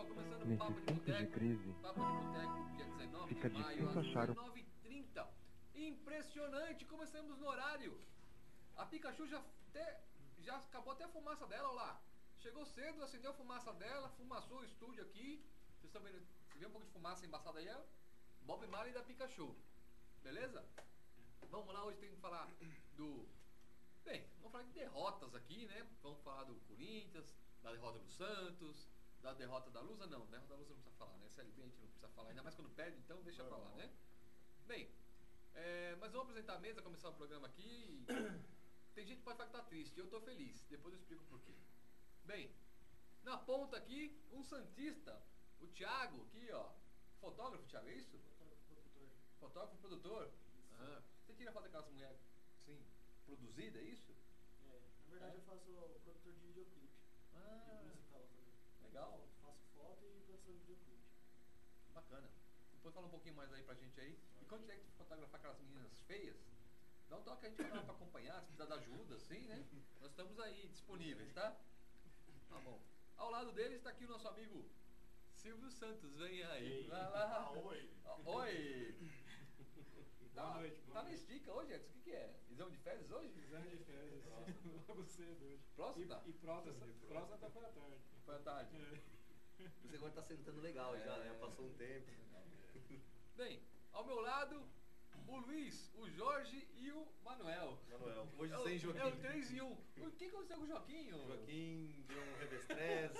pessoal, começando o Nesses Papo de tempos de Boteco. crise, Papo de Boteco, dia 19 fica de maio, difícil às achar o... 19h30. Impressionante, começamos no horário. A Pikachu já acabou até a fumaça dela, olha lá. Chegou cedo, acendeu a fumaça dela, fumaçou o estúdio aqui. Vocês estão vendo? Você vê um pouco de fumaça embaçada aí? É Bob Marley da Pikachu. Beleza? Vamos lá, hoje tem que falar do... Bem, vamos falar de derrotas aqui, né? Vamos falar do Corinthians, da derrota do Santos, da derrota da Lusa, não. Da derrota da Lusa não precisa falar, né? CLB a gente não precisa falar, ainda mais quando perde, então deixa pra lá, né? Bem, mas vamos apresentar a mesa, começar o programa aqui. Tem gente que pode falar que tá triste, eu tô feliz, depois eu explico por quê. Bem, na ponta aqui, um santista, o Thiago, aqui ó, fotógrafo, Thiago, é isso? Fotógrafo, produtor. Ah, você tira foto daquelas mulheres, assim, produzida, é isso? Na verdade eu faço produtor de videoclipe. Ah, Musical também. legal. Faço foto e produção de videoclipe. Bacana. Depois fala um pouquinho mais aí pra gente aí. E quando tiver que fotografar aquelas meninas feias, dá um toque, a gente vai lá pra acompanhar, se precisar de ajuda, assim, né? Nós estamos aí disponíveis, tá? Tá bom. Ao lado deles está aqui o nosso amigo Silvio Santos, vem aí. Vai lá. Oi. Oi. Boa noite. Boa Tá na noite. estica hoje, Edson? O que é? Exame de férias hoje? Exame de férias. Logo cedo hoje. Próstata? E próstata foi à tarde. Foi à tarde. Você agora tá sentando legal já, né? Passou um tempo. Bem, ao meu lado, o Luiz, o Jorge e o Manuel. Manuel, hoje É o- sem Joaquim. É o 3 em 1. O que aconteceu com o Joaquim? Joaquim deu um revestresse,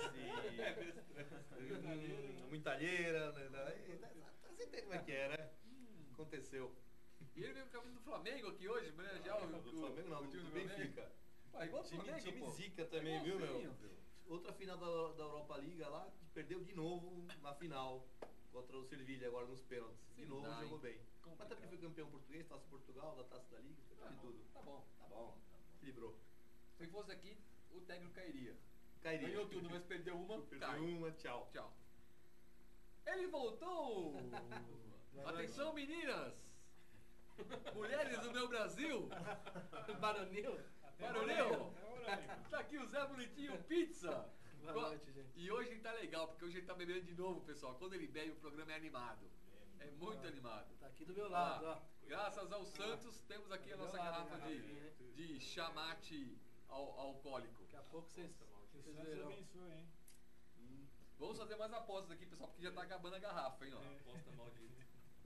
muita alheira, né? Você entende como é que é, né? Aconteceu. E ele veio com a camisa do Flamengo aqui hoje, homenagear o Do Flamengo não, o time do Flamengo. Benfica. Pô, igual do Time Flamengo, pô. zica também, viu, Igualzinho, meu? Outra final da Europa League lá, que perdeu de novo na final. Contra o Sevilha agora nos pênaltis. De Sim, novo dá, jogou hein? bem. Complicado. Mas também foi campeão português, Taça Portugal, da Taça da Liga, foi de tudo. Tá bom, tá bom. Equilibrou. Se fosse aqui, o técnico cairia. Cairia. Ganhou tudo, mas perdeu uma, Perdeu cai. uma, tchau. Tchau. Ele voltou! Atenção, meninas! Mulheres do meu Brasil! Baronil? Barulhinho! É horário. Tá aqui o Zé Bonitinho Pizza! Boa noite, gente. E hoje ele tá legal, porque hoje ele tá bebendo de novo, pessoal. Quando ele bebe, o programa é animado. É muito animado. Tá aqui do meu lado, Ah, ó. graças ao Santos, temos aqui a nossa garrafa de chamate alcoólico. Daqui a pouco vocês Que o Santos verão. abençoe, hein? Vamos fazer mais apostas aqui, pessoal, porque já tá acabando a garrafa, hein, ó. Aposta maldita.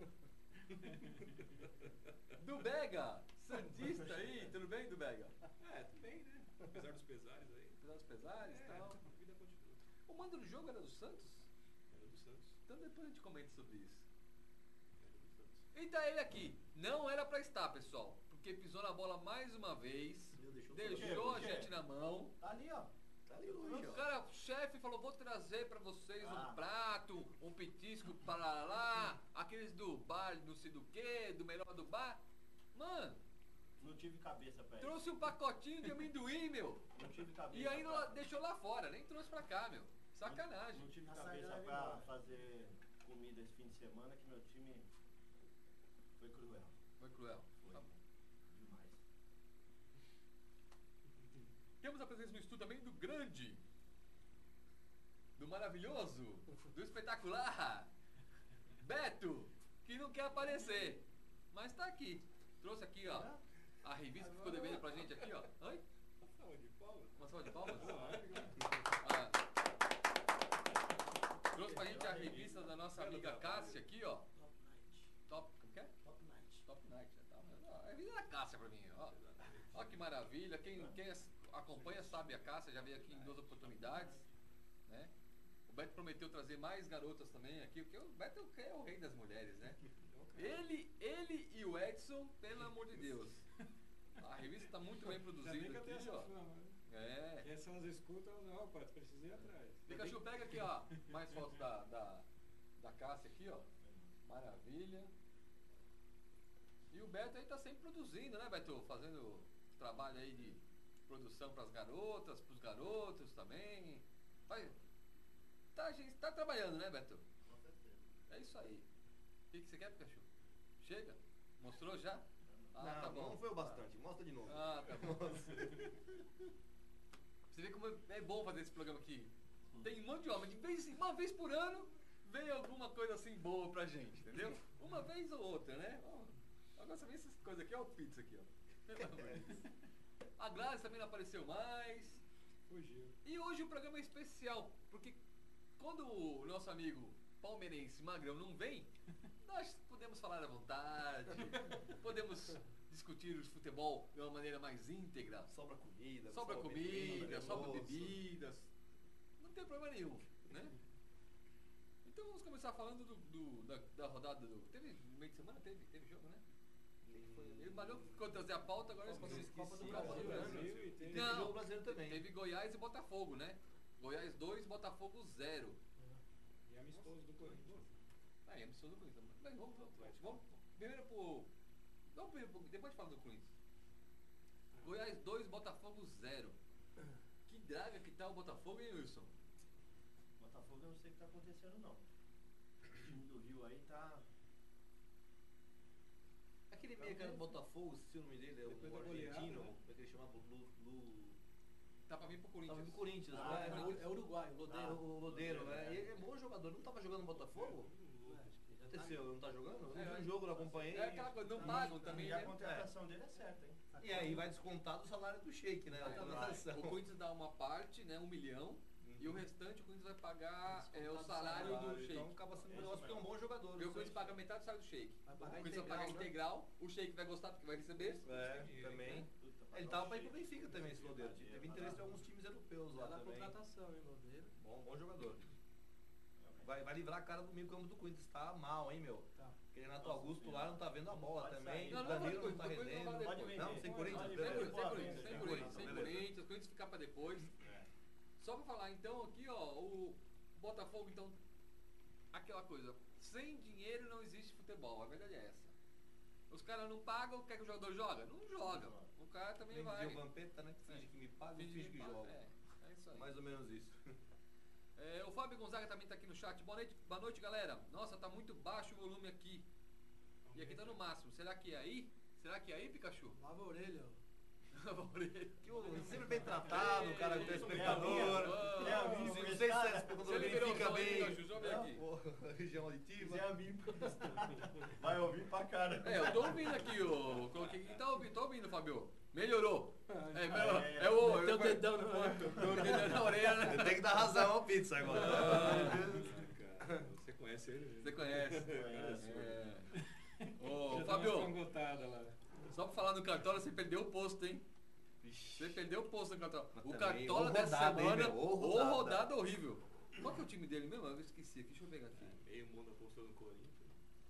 Do Bega, Santista aí, tudo bem, do Bega? Tudo bem, né? Apesar dos pesares aí. Apesar dos pesares e tal. A vida continua. O mando do jogo era do Santos? Era do Santos. Então depois a gente comenta sobre isso. Era do Santos. E tá ele aqui. Não era pra estar, pessoal, porque pisou na bola mais uma vez, Deixou deixou a Por quê? gente na mão. Tá ali, ó. Tá ali longe, O ó. cara, o chefe falou, vou trazer pra vocês um Ah. prato, um petisco para lá, aqueles do bar, não sei do que, do melhor do bar. Mano, Não tive cabeça pra isso. trouxe um pacotinho de amendoim, meu. Não tive cabeça. E ainda pra... deixou lá fora, nem trouxe pra cá, meu. Sacanagem. Não tive A cabeça saída pra era fazer comida esse fim de semana, que meu time foi cruel. Foi cruel. Foi. Tá bom. Demais. Temos a presença no estúdio também do grande, do maravilhoso, do espetacular, Beto, que não quer aparecer, mas tá aqui. Trouxe aqui, ó, a revista que ficou devendo pra gente aqui, ó. Oi? Salva de palmas. Uma salva de palmas? Legal. Ah. Trouxe pra gente a revista da nossa amiga Cássia aqui, ó. Top Night. Top, como que é? Top Night. Top Night, tá? A revista da Cássia pra mim, ó. Ó que maravilha. Quem acompanha sabe a Cássia, já veio aqui em 2 oportunidades, né? O Beto prometeu trazer mais garotas também aqui, porque o Beto é o rei das mulheres, né? Ele e o Edson, pelo amor de Deus. A revista tá muito bem Ainda bem produzida que eu tenho aqui, essa ó. fama, né? É. Quem são as escutas, não, pai, precisei ir atrás. Pikachu, pega aqui, ó, mais fotos da Cássia aqui, ó. Maravilha. E o Beto aí tá sempre produzindo, né, Beto? Fazendo trabalho aí de produção pras garotas, pros garotos também. A gente tá trabalhando, né, Beto? Com certeza. É isso aí. O que você quer, Pikachu? Chega? Mostrou já? Ah, não, tá bom. não foi o bastante. Mostra de novo. Ah, tá bom. Você vê como é bom fazer esse programa aqui. Tem um monte de homem. Uma vez por ano vem alguma coisa assim boa pra gente, entendeu? Uma vez ou outra, né? Ó, agora você vê essas coisas aqui, ó, o pizza aqui, ó. Pelo amor de Deus. A Gladys também não apareceu mais. Fugiu. E hoje o programa é especial, porque quando o nosso amigo palmeirense Magrão não vem, nós podemos falar à vontade, podemos discutir o futebol de uma maneira mais íntegra. Sobra comida, Sobra comida, sobra almoço. bebidas. Não tem problema nenhum, né? Então vamos começar falando da rodada do. Teve no meio de semana? Teve jogo, né? Ele malhou, ficou trazer a pauta, agora eles conseguiram. Copa do esquecer. Brasil, Copa do né? Brasil. E tem Teve jogo brasileiro também. Teve Goiás e Botafogo, né? Goiás 2, Botafogo 0. e amistoso do Corinthians. Aí, amistoso do Corinthians. Bem, vamos primeiro pro. Vamos primeiro pro. Depois de falar do Corinthians. Goiás 2, Botafogo 0. Que draga que tá o Botafogo, hein, Wilson? Botafogo eu não sei o que tá acontecendo não. O time do Rio aí tá. Aquele meio cara do Botafogo, se o nome dele é Depois o da goleada, argentino, né? como é que ele chamava? Tá pra vir pro Corinthians. Tava no Corinthians, Ah, né? é Uruguai, o Lodeiro. O Lodeiro, né? E ele é bom jogador, não tava jogando no Botafogo? Acho que já tá- Aconteceu, não tá jogando? Eu não É, vi um jogo, não acompanhei. É aquela coisa, não pagam também, E a né? contratação dele é certa, hein? E aí vai descontar do salário do Sheik, né? A É, contratação. o Corinthians dá uma parte, né? 1 milhão. E o restante o Corinthians vai pagar o salário do Então Sheik. acaba sendo um negócio porque é um bom jogador. Porque o Corinthians paga metade do salário do Sheik. Vai O pagar Corinthians vai pagar integral, integral, o Sheik vai gostar porque vai receber. É, também. Puta, Ele pagar tava o pra ir pro Sheik. Benfica também, esse Lodeiro. Teve interesse em alguns times europeus Já lá dá também. contratação, hein, Lodeiro. Bom jogador. Vai livrar a cara do meio campo do Corinthians. Tá mal, hein, meu? Tá. Aquele Renato Augusto lá não tá vendo a bola Pode também. sair. O Não, não, Danilo pode não tá depois, depois rendendo. não Pode depois. vender. Não, sem Corinthians, Pode beleza. vender. Sem Sem Corinthians, sem beleza. Corinthians, o Corinthians ficar pra depois. Só pra falar, então, aqui, ó, o Botafogo, então, aquela coisa, sem dinheiro não existe futebol, a verdade é essa. Os caras não pagam, quer que o jogador joga? Não joga. O cara também Nem vai. dizia o Vampeta, né? Que finge que me paga, Finge finge que paga, joga. É isso aí. Mais ou menos isso. O Fábio Gonzaga também tá aqui no chat. Boa noite, galera. Nossa, tá muito baixo o volume aqui. E aqui tá no máximo. Será que é aí? Será que é aí, Pikachu? Lava a orelha, ó. Que o sempre bem tratado, o cara é telespectador. É a minha, Se é vocês cara. telespectador Você liberou o fica som aí, bem. Pikachu? Deixa eu ver aqui. Pô, região auditiva. Quiser a mim, vai ouvir pra cara. Eu tô ouvindo aqui, eu coloquei. Tá ouvindo, Fábio? Melhorou. Melhorou. É, É o. Meteu o dedão no- Deu o dedão na orelha, né? Tem que dar razão ao pizza agora. Cara, você conhece ele? Você conhece. Conheço. Ô, Já Fábio, deu uma cangotada lá. só pra falar no Cartola, você perdeu o posto, hein? Você perdeu o posto no Cartola. Mas O também, Cartola ô dessa rodada, hein, semana, meu? Ô ô rodada. rodada horrível. Qual que é o time dele mesmo? Eu esqueci aqui, deixa eu pegar aqui. Meio mundo apostou no Corinthians.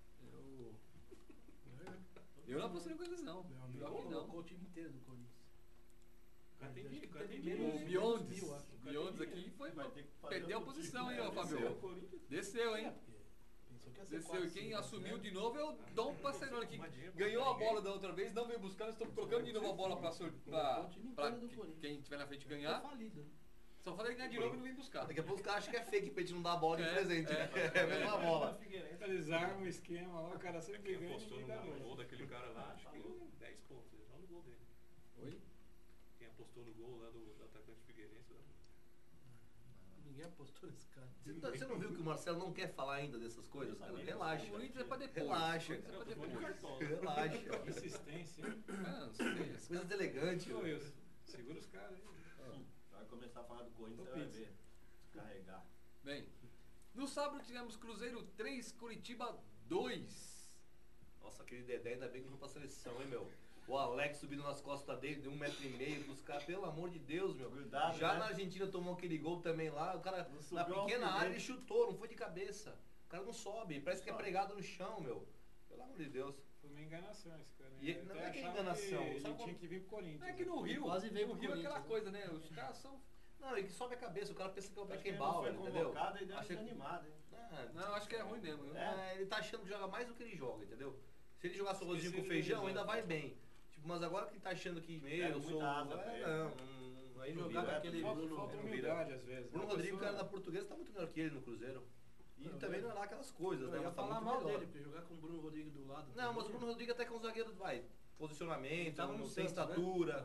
Eu não apostei no Corinthians, não. Meu amigo Pior que colocou não. o time inteiro do Corinthians. O cara tem Acho que dinheiro, o cara teve tem menos- O dinheiro. Biondes. mil, acho. Biondes aqui foi. Vai ter que fazer Perdeu a outro posição, time, hein, ô né? Fábio? Desceu o Corinthians. Desceu, hein? É, porque pensou que ia ser Desceu. quase E quem 5 a assumiu 0. de novo é o Dom Passerone, que Arrumadinho, ganhou a ninguém. bola da outra vez, não veio buscar, nós estamos colocando de novo a bola pra O time inteiro do Corinthians. quem tiver na frente Tá ganhar. falido, né? Só falta ele ganhar de novo e não vem buscar. Daqui a pouco os caras acham que é fake pra gente não dar a bola de É, presente. é. É a mesma bola. Figueirense. Eles armam o esquema lá, o cara sempre Quem ganha e apostou ninguém dá no gol gol da... daquele cara lá, acho que 10 pontos, só no gol dele. Oi? Quem apostou no gol lá do atacante Figueirense lá. Ninguém apostou nesse cara. Você não viu que o Marcelo não quer falar ainda dessas coisas, cara? Relaxa. O Corinthians é pra depois. Relaxa. O Corinthians é pra depois. Relaxa. Insistência, hein? Ah, não sei. esse Coisa deselegante. Ô, Wilson, segura os caras aí. Vai começar a falar do Corinthians, Ô, você vai Pizza. ver. Descarregar. Bem, no sábado tivemos Cruzeiro 3, Curitiba 2. Nossa, aquele Dedé ainda bem que não foi pra seleção, hein, meu? O Alex subindo nas costas dele, de 1,5 m pros caras, pelo amor de Deus, meu. Cuidado, Já né? na Argentina tomou aquele gol também lá, o cara Não na subiu ao pequena fim área dele. ele chutou, não foi de cabeça. O cara não sobe, parece que é Sobe. pregado no chão, meu. Pelo amor de Deus. Foi uma enganação esse cara. E Eu não até é que é achava enganação, Ele sabe tinha como- que vir pro Corinthians. É que no Rio, Quase veio no pro Rio é aquela Corinthians, coisa, né? Os caras são. Não, ele sobe a cabeça, o cara pensa que é o Acho que ele não Beckenbauer, foi entendeu? convocado e deu uma Acha que- desanimada, hein? Ah, Não, acho que é ruim mesmo. Viu? ele tá achando que joga mais do que ele joga, entendeu? Se ele jogasse arrozinho com Esqueci feijão, dele, ainda já. vai bem. Tipo, mas agora que ele tá achando que, meu, É eu sou... muita asa pra ele. Aí não Jogar vira. com aquele Falta, Bruno- falta não vira. humildade às vezes. Bruno né? Rodrigues, o cara Pessoa- da Portuguesa, tá muito melhor que ele no Cruzeiro. E Não, também é. não é lá aquelas coisas, né? Eu ia Mas tá falar muito mal melhor. dele, porque jogar com o Bruno Rodrigues do lado. Não, mas o também, Bruno Rodrigues até com um zagueiro, vai, ele posicionamento, tava no não tem Santos, né? estatura. Também, né?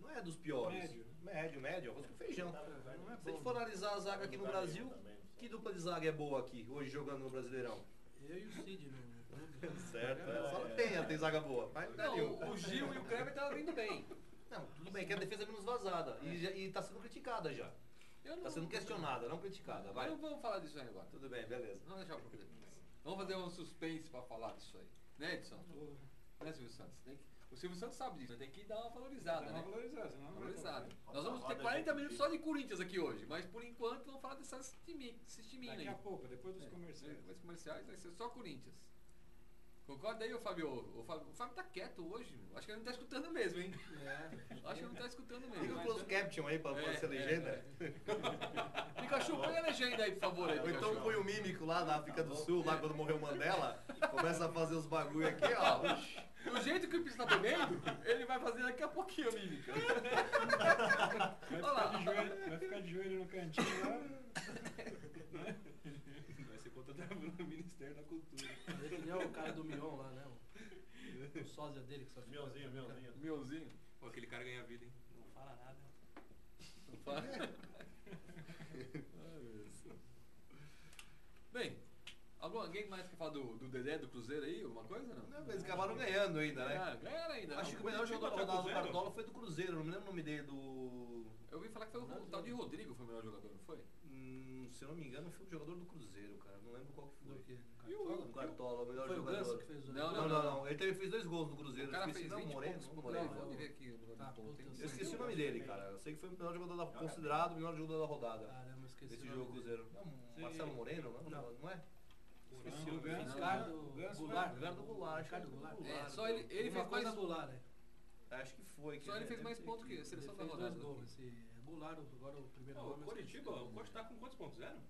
não é dos piores. Médio. Médio, arroz com feijão. Não é Se a bom. gente for analisar a zaga aqui no Brasil, que dupla de zaga é boa aqui, hoje jogando no Brasileirão? Eu e o Cid no clube. Certo, só não tem zaga boa. Mas não é nenhum. Não, o Gil e o Kleber estavam vindo bem. Não, tudo bem que a defesa é menos vazada. E tá sendo criticada já. Eu não, Tá sendo questionada, não criticada. Vai. Não vamos falar disso aí agora. Tudo bem, beleza. Vamos deixar pra depois. Vamos fazer um suspense pra falar disso aí. Né, Edson? Né, Silvio Santos? O Silvio Santos sabe disso, né? Tem que dar uma valorizada, Dá né? uma valorizada, senão não vai Valorizada. tocar. Nós vamos ter 40 minutos só de Corinthians aqui hoje, mas por enquanto vamos falar desses timinhos Daqui aí. a pouco, depois dos É, comerciais. Depois dos comerciais vai ser só Corinthians. Concorda aí, ô Fábio? O Fábio tá quieto hoje, meu. Acho que ele não tá escutando mesmo, hein? Acho que ele não tá escutando Liga mesmo. o close caption aí pra ser legenda. Pikachu, põe a legenda aí, por favor. Aí, Ou então Pikachu. põe o mímico lá na África do Sul, lá quando morreu Mandela, começa a fazer os bagulho aqui, ó. Do jeito que o Pix tá bebendo, ele vai fazer daqui a pouquinho a mímica. Vai ficar de joelho no cantinho lá. Vai ser contratado no Ministério da Cultura. Ele é o cara do Mion lá, né? O sósia dele que só fica... Mionzinho. Meuzinho. Pô, aquele cara ganha vida, hein? Não fala nada. Não fala. Bem, alguém mais quer falar do Dedé, do Cruzeiro aí? Alguma coisa, não? Não, eles acabaram ganhando ainda, né? Ganharam ainda. Acho não. que o melhor jogador da Curitiba tá rodada do com zero? Cartola foi do Cruzeiro, não me lembro o nome dele, do... Eu ouvi falar que foi o tal de Rodrigo foi o melhor jogador, não foi? Se eu não me engano, foi o jogador do Cruzeiro, cara. Não lembro qual que Do foi. quê? O Cartola, o melhor Foi o jogador. Ganso que fez o... Não. Ele fez 2 gols no Cruzeiro. O cara Esqueci, fez não, 20 Moreno, pontos por Moreno. jogo. Vou ver aqui o número Tá, de pontos. puta, Tem- Eu esqueci o nome dele, cara. Eu sei que foi o melhor jogador da, considerado o melhor jogador da rodada. Caramba, eu esqueci Desse o jogo nome Cruzeiro. Não, Sim. Marcelo Moreno, não é? Esqueci Não, o Ganso. Ricardo Ganso Goulart. Ricardo Goulart. Ricardo Goulart. É, só ele Uma fez coisa mais. Goulart, né? Acho que foi. Só ele fez mais pontos que a Ele seleção fez da 2 rodada. gols. Esse Goulart, agora o primeiro Pô, nome... o Coritiba, o Corte tá com quantos pontos? Zero?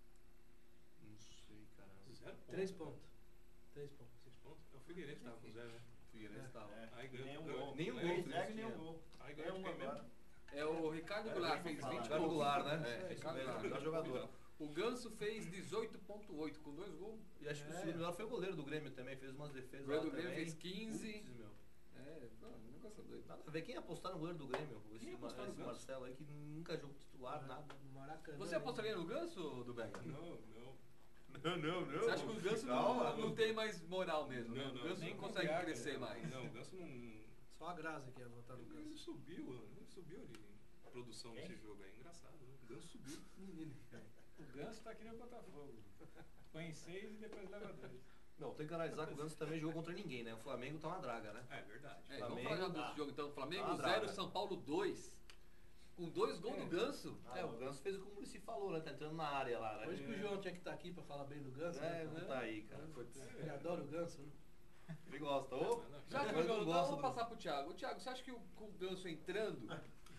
Não sei, cara. Zero pontos. 3 pontos. 3 pontos. 6 pontos? É o Figueirense que tava com zero, né? Figueirense tava. Aí Nenhum ganhou. gol. Nenhum ganhou. gol. Segue nenhum gol. Aí Ganhou ganhou de quem agora. mesmo? É o Ricardo Goulart, fez 20 Ricardo gols. Goulart, né? É, Isso Ricardo mesmo, Goulart. melhor jogador. O Ganso fez 18,8 com 2 gols. E acho que o segundo melhor foi o goleiro do Grêmio também, fez umas defesas O goleiro lá do Grêmio também. fez 15. Putz, meu. Um negócio doido. Nada a ver. Quem apostar no goleiro do Grêmio? Quem apostar no Esse Ganso? Marcelo aí que nunca jogou titular, nada. No Maracanã. Você apostaria no Ganso, do Bega? Não. Não. Você acha que o Ganso não tem mais moral mesmo? Né? O Ganso nem não consegue confiar, crescer cara. mais. Não, o Ganso não. Só a Graça que ia votar no Ele Ganso. subiu de produção Quem? nesse jogo aí. Engraçado, né? O Ganso subiu. O Ganso tá aqui no Botafogo. Põe 6 e depois leva 2. Não, tem que analisar que o Ganso também jogou contra ninguém, né? O Flamengo tá uma draga, né? É verdade. Vamos Flamengo falar já tá. desse jogo então. Flamengo Tá 0, brava. São Paulo 2. Com 2 gols do Ganso. O Ganso fez como o Muricy falou, né? Tá entrando na área lá, né? Hoje que o João tinha que estar aqui pra falar bem do Ganso. É, né? não tá aí, cara. Putz. Ele adora o Ganso, né? Ele gosta. Ô, Já que mas o não Ganso, gosta vamos do- passar pro Thiago. Thiago, você acha que com o Ganso entrando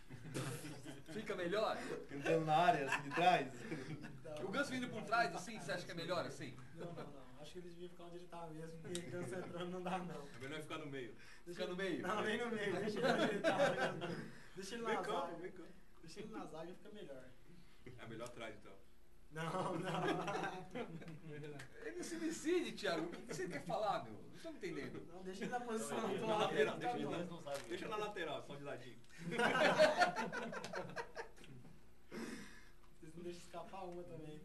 fica melhor? entrando na área, assim, de trás. O Ganso vindo por trás, assim, você acha que é melhor assim? Não. Acho que ele devia ficar onde ele tá mesmo, porque Ganso entrando não dá não. É melhor ficar no meio. Fica no meio? Não, nem no meio, deixa ele onde ele tá mesmo. Deixa ele na Vem campo, zaga. vem campo. Deixa ele na zaga e fica melhor. É melhor atrás então. Não. Ele não se decide, Thiago. O que você quer falar, meu? Não estou entendendo. Não, deixa ele na posição Deixa atual. na lateral, Tá deixa bom. ele lá. Deixa na lateral, só de ladinho. Vocês não deixam escapar uma também.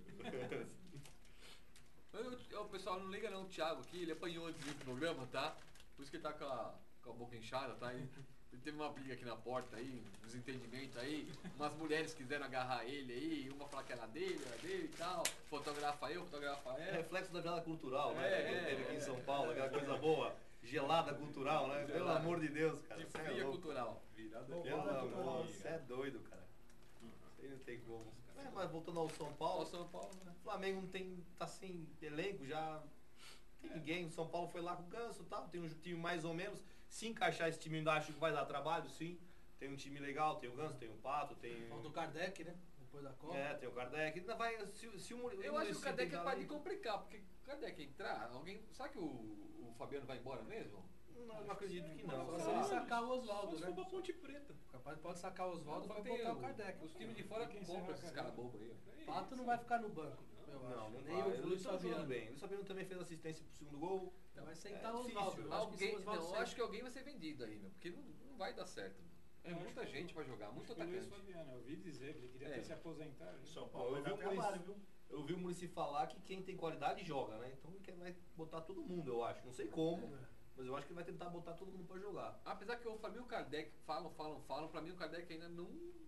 O pessoal não liga não, o Thiago aqui, ele apanhou antes do programa, tá? Por isso que ele tá com a boca inchada, tá? Ele teve uma briga aqui na porta aí, um desentendimento aí, umas mulheres quiseram agarrar ele aí, uma falar que era dele e tal, fotografa eu, fotografa É ela. reflexo da virada cultural, né? É, Que é, teve aqui é. em São Paulo, aquela coisa boa. Gelada cultural, né? Pelo Gelada. amor de Deus, cara. De Cê é fria louco. cultural. Virada. Bom, Pelo Gelada amor, cultural. você é doido, cara. Isso aí não tem como. É, mas voltando ao São Ó, Paulo, o São Paulo, né? o Flamengo não tem, tá sem elenco já. Não tem ninguém. O São Paulo foi lá com o Ganso e tal. Tem um time mais ou menos. Se encaixar esse time, ainda acho que vai dar trabalho, sim. Tem um time legal, tem o Ganso, tem o Pato, tem. Falta o Kardec, né? Depois da Copa. É, tem o Kardec. Ainda vai. Se o Muricy Eu acho que o Kardec tentar pode ali- complicar, porque o Kardec entrar, alguém. Será que o Fabiano vai embora mesmo? Não, não acredito que não. Só se ele sacar o Só Oswaldo, se né? for pra Ponte Preta. Capaz pode sacar o Oswaldo e vai Tem botar o Kardec. Os times de fora Quem compram será, esses cara? caras bobos aí. ó. Pato não vai ficar no banco, eu Não, acho. não Nem vai. o Eles Luiz estão jogando Fabiano. bem. O Luiz Fabiano também fez assistência pro segundo gol. Vai É sentar o difícil. Oswaldo. Eu acho que se Alguém, o Oswaldo não, eu sair- acho que alguém vai ser vendido aí, meu, porque não vai dar certo. É muita gente pra jogar, muito O Luiz atacante. Fabiano, eu ouvi dizer que ele queria É. ter se aposentado. O São Bom, Paulo vai eu dar vi o trabalho, Muricy- viu? Eu vi o Muricy falar que quem tem qualidade joga, né? Então ele vai botar todo mundo, eu acho. Não sei como, mas eu acho que ele vai tentar botar todo mundo pra jogar. Apesar que o Fabinho Kardec falam, pra mim o Kardec ainda não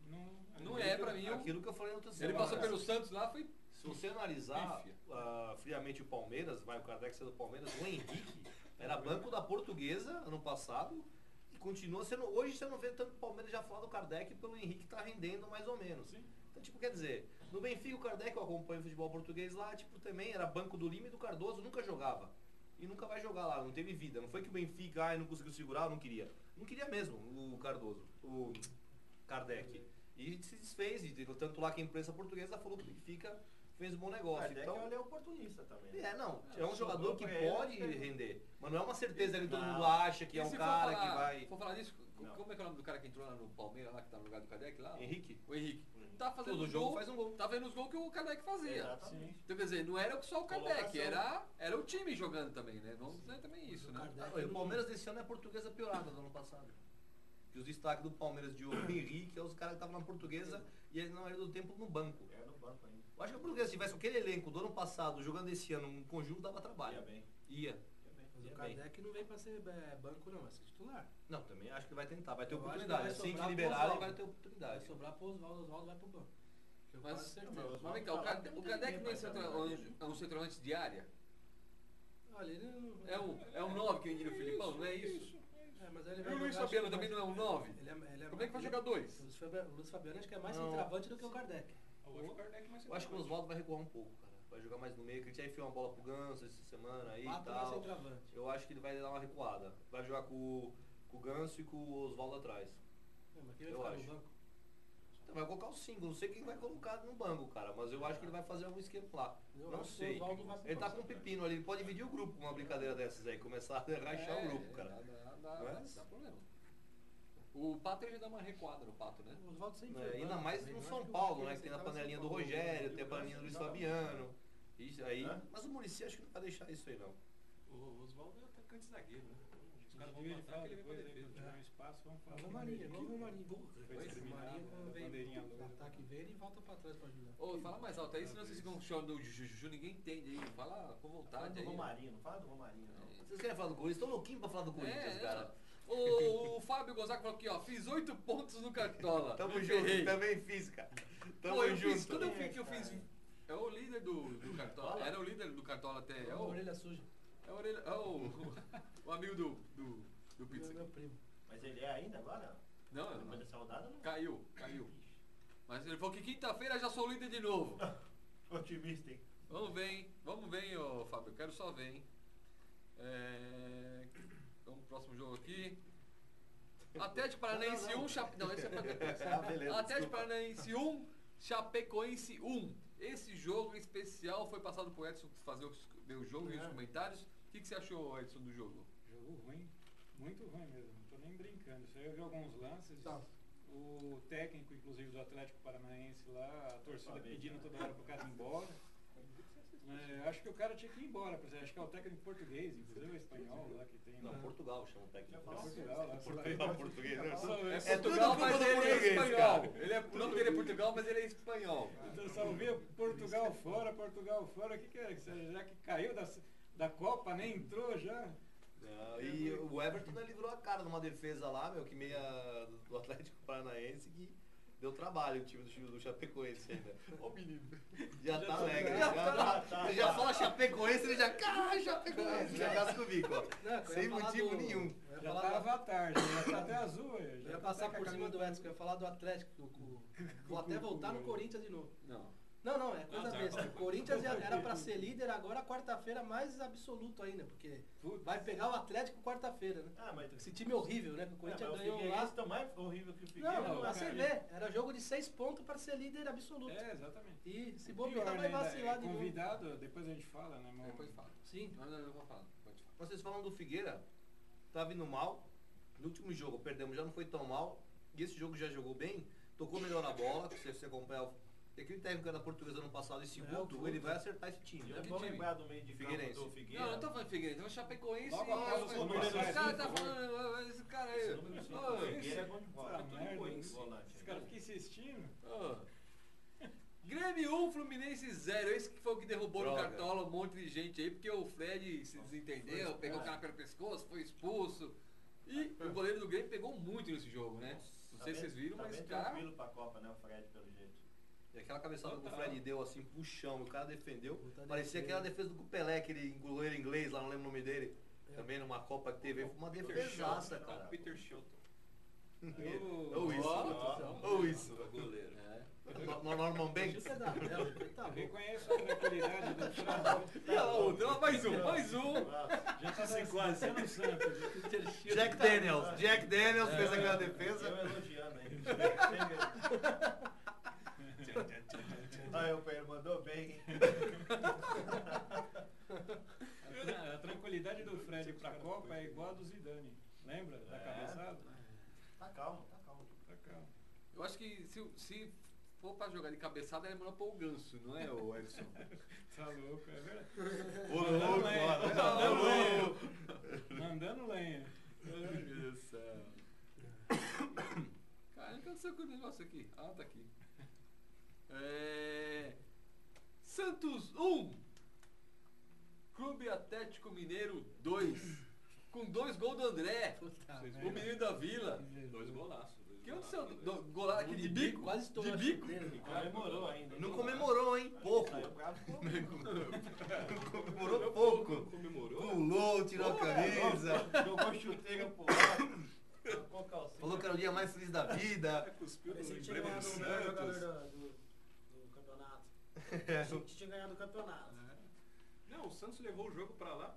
Não é pra mim. Aquilo que eu falei no outro Ele passou pelo Santos lá, foi. Se você analisar Pífia. friamente o Palmeiras, vai o Kardec sendo do Palmeiras, o Henrique era banco da Portuguesa ano passado e continua sendo. Hoje você não vê tanto o Palmeiras já falar do Kardec pelo Henrique tá rendendo mais ou menos. Sim. Então, tipo, quer dizer, no Benfica o Kardec, eu acompanho o futebol português lá, tipo, também era banco do Lima e do Cardoso, nunca jogava. E nunca vai jogar lá, não teve vida. Não foi que o Benfica não conseguiu segurar, não queria. Não queria mesmo o Cardoso, o Kardec. E se desfez, e tanto lá que a imprensa portuguesa falou que o Benfica fez um bom negócio. Kardec, Então, ele é oportunista também. né? é um jogador que pra ele, pode tem. render. Mas não é uma certeza que todo Não. mundo acha que é E um se cara for falar, que vai. For falar disso, Não. como é que é o nome do cara que entrou lá no Palmeiras, lá que tá no lugar do Kardec lá? Henrique? O Henrique. Tá fazendo Todo os jogo gol, faz um gol. tá vendo os gols que o Kardec fazia. Exatamente. Então, quer dizer, não era só o Kardec, Colocação. era o time jogando também, né? Vamos dizer também isso, O né? Kardec Ah, o Palmeiras desse ano é a portuguesa piorada do ano passado. Que os destaques do Palmeiras de Henrique é os caras que estavam na portuguesa e ele na maioria do tempo no banco. É no banco ainda. Eu acho que a portuguesa, se tivesse com aquele elenco do ano passado jogando esse ano um conjunto, dava trabalho. Ia bem. Ia. Ia bem. Mas Ia o bem. Kardec não vem pra ser banco, não, vai ser titular. Não, também acho que vai tentar, vai ter Eu acho que oportunidade. vai Assim que sobrar pro liberarem, Oswaldo. vai ter Vai oportunidade. sobrar pro Oswaldo vai pro banco. Que eu Mas- quase certeza. Não, Mas vem cá, o Kardec não é um centroavante de área? Olha, ele não... É um 9 que vendeu o Filipão, não é isso? É, mas ele E vai o Luiz jogar, Fabiano acho que também não é um 9? ele Como é que vai ele- jogar dois? O Luiz Fabiano acho que é mais Não. centroavante do que o Kardec. Eu acho o Kardec mais Eu acho que o Oswaldo vai recuar um pouco, cara. Vai jogar mais no meio, que ele já enfiou uma bola pro Ganso essa semana aí e 4 mais tal. centroavante. Eu acho que ele vai dar uma recuada. Vai jogar com o Ganso e com o Oswaldo atrás. É, mas quem Eu vai ficar acho. no banco? Então vai colocar o 5, não sei quem vai colocar no banco, cara. Mas eu acho que ele vai fazer algum esquema lá. Eu Não acho que o sei. Oswaldo vai pro Ele tá banco. com um pepino ali, ele pode dividir o grupo com uma brincadeira dessas aí, começar a rachar o grupo, cara. Mas- Dá problema. O Pato ele já dá uma recuada no Pato, né? O Oswaldo sempre É, foi ainda banco mais também, no não São acho que o Paulo, Kardec né? Que tem a aceitava panelinha do São Paulo. Rogério, E tem a o panelinha do Luiz Ganso, Fabiano. Isso aí. Hã? Mas o Muricy acho que não vai deixar isso aí, não. O Oswaldo é atacante zagueiro, né? Os caras vão Ele matar, fala ele vem pra depois aí, defesa. quando tiver um espaço, vamos falar. Igual o Romarinho, igual o Romarinho. Foi O discriminado, Romarinho quando a vem bandeirinha pro loura. ataque verde e volta pra trás pra ajudar. Ô, fala mais alto aí, senão vocês ficam chorando do Juju, ninguém entende aí. Fala com Fala vontade do aí. Romarinho, não fala do Romarinho, não. Vocês querem falar do Corinthians? Estão louquinhos pra falar do Corinthians, cara. O Fábio Gonzaga falou aqui, ó, fiz 8 pontos no Cartola. Tamo Me junto, ferrei. também fiz, cara. Tamo Pô, eu junto. fiz, quando eu Quem é fiz, que eu esse fiz. cara? É o líder do Cartola. Fala. Era o líder do Cartola até. É É uma o, orelha suja. é o, orelha- é o amigo do Pizza. Meu primo. Mas ele é ainda agora? Não, Depois não. dessa rodada, não. Caiu. Mas ele falou que quinta-feira já sou o líder de novo. Otimista, hein? Vamos ver, hein, ô Fábio. Eu quero só ver, hein. Vamos pro próximo jogo aqui. Atlético Paranaense 1, Não, esse é pra depois. Ah, beleza, Atlético desculpa. Paranaense 1, Chapecoense 1. Esse jogo especial foi passado pro Edson ver o jogo e os comentários. O que você achou, Edson, do jogo? Jogo ruim, muito ruim mesmo, não tô nem brincando. Isso aí eu vi alguns lances. Tá. O técnico, inclusive, do Atlético Paranaense lá, a torcida pedindo toda hora pro cara ir embora. Acho que o cara tinha que ir embora, por exemplo, acho que é o técnico português, inclusive o espanhol lá que tem. Não, lá. Portugal chama o técnico. Já falou. Portugal, lá, Portugal, português, né? É tudo Portugal, culpa mas do ele é português, espanhol. cara. O nome dele é Portugal, mas ele é espanhol. Então só ouvia Portugal fora, o que é? Já que caiu da Copa, nem entrou já. E o Everton né, livrou a cara numa defesa lá, meu, que meia do Atlético Paranaense, que deu trabalho o time do Chapecoense ainda. Ó o menino. Já tá alegre. Você já fala Chapecoense, ele já. Cara, Chapecoense. Já casca o bico, ó. Não, eu ia Sem falar motivo do- nenhum. Eu ia Já falar tá do- avatar, já tá até azul. Eu ia passar por cima do Edson, que eu ia falar do Atlético. Vou até voltar no Corinthians de novo. Não. Não, é coisa Azar. besta. O Corinthians era pra ser líder agora, quarta-feira, mais absoluto ainda, porque vai pegar o Atlético quarta-feira, né? Ah, mas Esse time horrível, né? Que o Corinthians mas ganhou o lá. tá mais horrível que o Figueiredo. Não, cara, você ele- vê, era jogo de 6 pontos pra ser líder absoluto. É, exatamente. E se Pior, bobear, vai né, ainda vacilar é de novo. convidado, depois a gente fala, né, irmão? Depois fala. Sim. Não vou falar. Pode falar. Vocês falam do Figueira, tá vindo mal. No último jogo perdemos, já não foi tão mal. E esse jogo já jogou bem, tocou melhor na bola. Se você acompanhar aquele técnico da Portuguesa ano passado, esse Guto, ele vai acertar esse time. E Né? eu vou lembrar do meio de campo Figueirense. do Figueira. Não, não tô falando de Figueiredo, então Chapecoense. Logo após os Esse comerciais, cara por tá favor. falando, esse cara aí. Esse número cinco do Ô, Figueira é bom de bola. Essa merda insistindo. Ó. Grêmio 1, Fluminense 0. Esse que foi o que derrubou no Droga. Cartola um monte de gente aí, porque o Fred se desentendeu, pegou o cara pelo pescoço, foi expulso. E o goleiro do Grêmio pegou muito nesse jogo, né? Não sei se vocês viram, tá mas bem cara. tranquilo pra Copa, né? O Fred, pelo jeito. E aquela cabeçada que o Total. Fred deu assim pro chão, o cara defendeu. Puta Parecia defesa. aquela defesa do Pelé, aquele goleiro inglês lá, não lembro o nome dele. Também numa Copa que teve. Uma defesaça, cara. Peter Shilton. Ou isso. Ou isso. O goleiro. Norman Banks. Isso é da Bélgica, tá Eu bom. reconheço a tranquilidade do Fred. E olha lá, outro, mais um. Já tá parecendo o Santos. Jack Daniels fez aquela defesa. Eu elogiando, hein? Aí o Pedro mandou bem. A tranquilidade do Fred pra Copa é igual a do Zidane. Lembra da cabeçada? Tá calmo, tá calmo. Tá calmo. Eu acho que se for pra jogar de cabeçada, é melhor pôr o Ganso, não é, o Edson? Tá louco, é verdade. Ô, louco, Mandando ó. lenha. Mandando lenha. Ai, meu Deus do céu. Cara, o que aconteceu com o negócio aqui? Ah, tá aqui. Santos 1. Clube Atlético Mineiro 2. Com 2 gols do André. Puta O merda. menino da Vila. Dois golaços. O que aconteceu? Golar aqui de bico? Quase estourou De a bico? chuteira. E comemorou ainda. Não comemorou, hein? Pouco. Saiu bravo, Comemorou pouco. Comemorou? Pulou, tirou a camisa. Jogou chuteira pro lado. Colocou calcinha. Falou que era o dia mais feliz da vida. Cuspiu no Parecia que tinha emblema do ganhado o melhor jogador Santos. do campeonato. Parecia que tinha ganhado o campeonato. Não, o Santos levou o jogo pra lá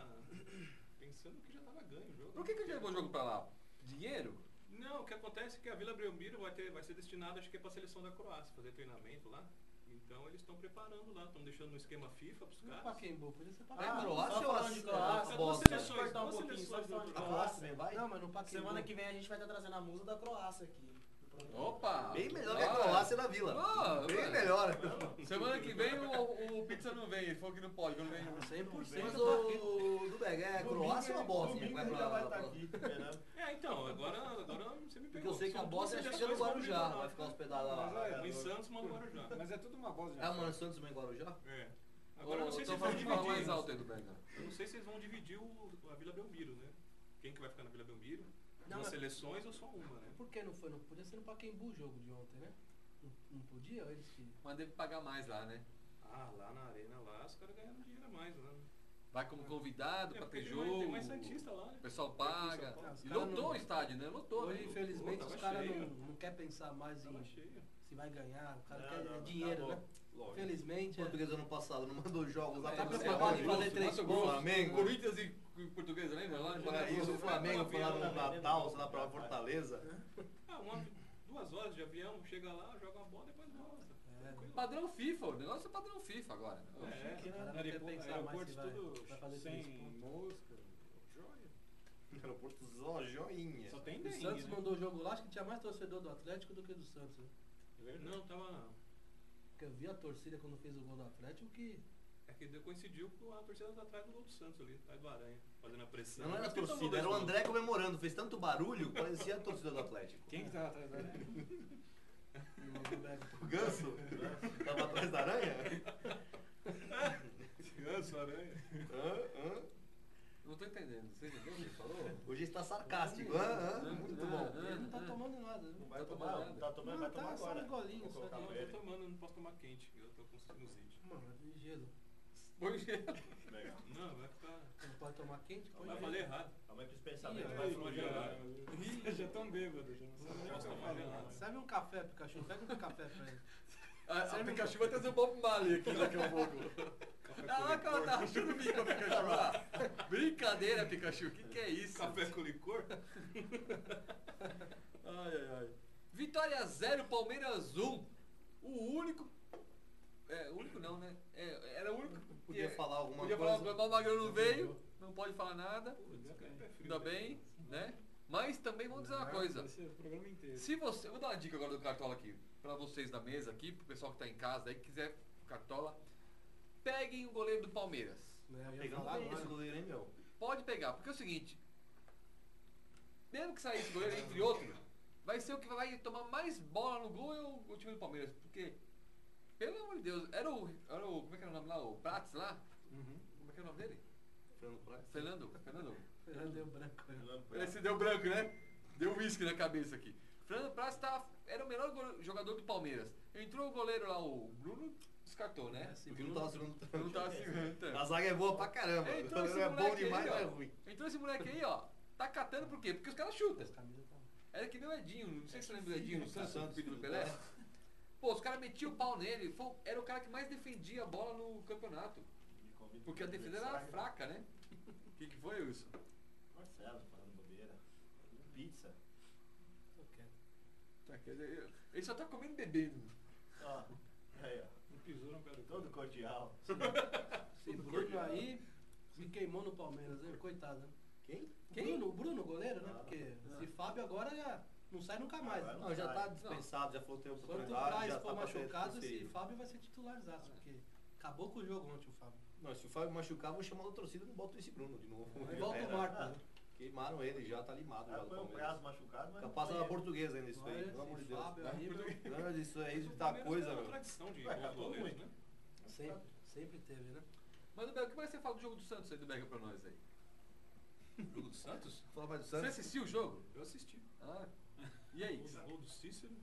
pensando que já tava ganho o jogo. Por que ele levou o jogo pra lá? Dinheiro? Não, o que acontece é que a Vila Belmiro vai ser destinada, acho que é pra seleção da Croácia, fazer treinamento lá. Então eles estão preparando lá, estão deixando no esquema FIFA pros Não é caras. Pacaembu, podia ser É Pacaembu. Croácia só ou falando de Croácia, Bósnia? duas seleções, cortar um duas pouquinho, só seleções falando de do- A Croácia. Croácia também vai? Não, mas no Pacaembu. Semana que vem a gente vai estar trazendo a musa da Croácia aqui. no programa. Opa! Bem melhor que a Croácia da Vila. Ah, Bem mano. melhor. Semana que vem o Pizza não vem, ele falou que não pode, quando vem. 100% Mas Pacaembu. o do Beg é Croácia ou a Bósnia? Domingo Vai ele pra- já vai estar pra- aqui, esperando. Então, agora você me pegou. Porque eu sei que a São duas Bósnia acho que é no seleções Guarujá. combinadas. Vai ficar hospedada lá. Em Santos, mano, Guarujá. Mas é tudo uma bosta. Ah, mano, Santos também em Guarujá? É. Agora eu não sei se Tô eles vão falando, fala mais dividir. alto aí do Benga. Eu não sei se eles vão dividir a Vila Belmiro, né? Quem que vai ficar na Vila Belmiro? Não, Duas mas- seleções ou só uma, né? Por que não foi? Não podia ser no Pacaembu o jogo de ontem, né? Não podia? Ou eles que... Mas deve pagar mais lá, né? Ah, lá na arena lá, os caras ganharam dinheiro a mais, né? Vai como convidado pra porque ter tem mais jogo. Santista lá, né? O pessoal paga. São Paulo. E Os caras lotou não- o estádio, né? Lotou, Hoje, né? infelizmente, Tava os caras cheio. não querem pensar mais Tava em cheio. se vai ganhar. O cara Não, quer não, dinheiro, tá né? bom. Lógico. Infelizmente, O português ano passado não mandou jogos lá. É, Tá você preocupado em pode fazer fazer 3 três gols. gols. Flamengo. Corinthians e Portuguesa, lembra? Lá no É isso, o Flamengo foi lá no Natal, sei lá pra Fortaleza. Ah, 2 horas de avião, chega lá, joga uma bola e depois volta. É. Tranquilo. Padrão FIFA, o negócio é padrão FIFA agora. É, chique, né? O cara não quer Aeroporto, pensar mais aeroporto se vai- tudo vai fazer sem 3 pontos. mosca, joia. Aeroporto Zó, joinha. Só tem O dengue, Santos né? mandou o jogo lá, acho que tinha mais torcedor do Atlético do que do Santos. Né? Não, tava não. Porque eu vi a torcida quando fez o gol do Atlético que... É que coincidiu com a torcida atrás do gol do Santos ali, atrás do Aranha, fazendo a pressão. Não era a Mas quem tomou torcida, era o 2 André comemorando. Fez tanto barulho, parecia a torcida do Atlético. Quem que tava atrás da aranha? O Ganso? Tava atrás da aranha? Ganso, Aranha. Hã? Não tô entendendo. Você entendeu o que ele falou? Hoje está sarcástico. Muito bom. Ele não tá tomando nada. Não Né? vai Tá tomar, tomando não tá tomando, vai tomar só agora. um golinho, Vou só colocar de- Não, pra eu ele. tô tomando, eu não posso tomar quente, eu tô com sinusite. Mano, de gelo. Põe gelo. Legal. Não, vai ficar. Não pode tomar quente? Põe Vai gelo. valer errado. Calma aí que os pensamentos Ih, vai aí, fluir. já- Já tão bêbado, já não sabe nem o que Posso eu tomar falo. gelado. Serve um café, Pikachu. Pega um café pra ele. A Pikachu vai trazer o Bob Marley aqui daqui a pouco. Ah, que ela tá rachando o bico, a Pikachu lá. Brincadeira, Pikachu. Que é isso? Café com licor? Ai. Vitória 0, Palmeiras 1. O único... o único não, né? Era o único... Podia falar alguma Podia coisa. falar, o Magrão não veio, não pode falar nada. Café frio. Ainda bem, né? Mas também vamos dizer uma coisa. Vai ser o programa inteiro. Se você... Eu vou dar uma dica agora do Cartola aqui. Pra vocês da mesa aqui, pro pessoal que tá em casa aí, que quiser Cartola. Peguem o goleiro do Palmeiras. Né? Eu ia Pegando falar bem esse agora. goleiro, hein, meu? Pode pegar, porque é o seguinte. Mesmo que saísse goleiro, entre outros, vai ser o que vai tomar mais bola no gol é o time do Palmeiras. Porque, pelo amor de Deus, era o como é que era o nome lá? O Prats lá? Como é que é o nome dele? Fernando Prats. Fernando. Deu branco. Esse deu branco, né? Deu uísque na cabeça aqui. Fernando Prats era o melhor jogador do Palmeiras. Entrou o goleiro lá, o Bruno, descartou, né? Porque não tava segurando tanto. Não tava segurando tanto. A zaga é boa pra caramba. Entrou esse É bom moleque demais, aí, mas é ó. ruim. Entrou esse moleque aí, ó. Tá catando por quê? Porque os caras chutam. As camisas estão. Era que nem o Edinho, não sei se você lembra do Edinho no Santos, Santos, filho do sim. Pelé. Pô, os caras metiam o pau nele, era o cara que mais defendia a bola no campeonato. Porque a defesa era fraca, né? O que foi, Wilson? Marcelo falando bobeira. Pizza. Tô quieto. Tá, quer dizer, ele só tá comendo e bebendo. Ó, aí, ó. Não pisou, não pera. Todo cordial. Esse Bruno aí se queimou no Palmeiras, hein? Coitado, né? Quem? O Bruno, goleiro, né? Porque esse Fábio agora já não sai nunca mais. Agora né? Não, já tá dispensado, já falou que tem Quando o oportunidade, Praz já for tá pra machucado, transferir. esse Fábio vai ser titularizaço, porque acabou com o jogo ontem o Fábio. Não, se o Fábio machucar, vou chamar a torcida e não boto esse Bruno de novo. Aí Já volta era. o Marco, né? Queimaram ele, já tá limado. Já Aí do foi um Palmeiras. prazo machucado, mas. Capaz não na foi portuguesa ainda isso aí, Olha, pelo amor de esse Deus. Fábio aí, meu, Não, isso aí O tá Palmeiras coisa, tem uma meu. tradição de Ué, bons acabou goleiros, ruim. né? sempre teve, né? Mas, Bel, o que vai ser falar do jogo do Santos aí do Berga pra nós aí? Jogo do Santos? Fala mais do Você Santos. assistiu o jogo? Eu assisti. Ah. E aí? Gol do Cícero.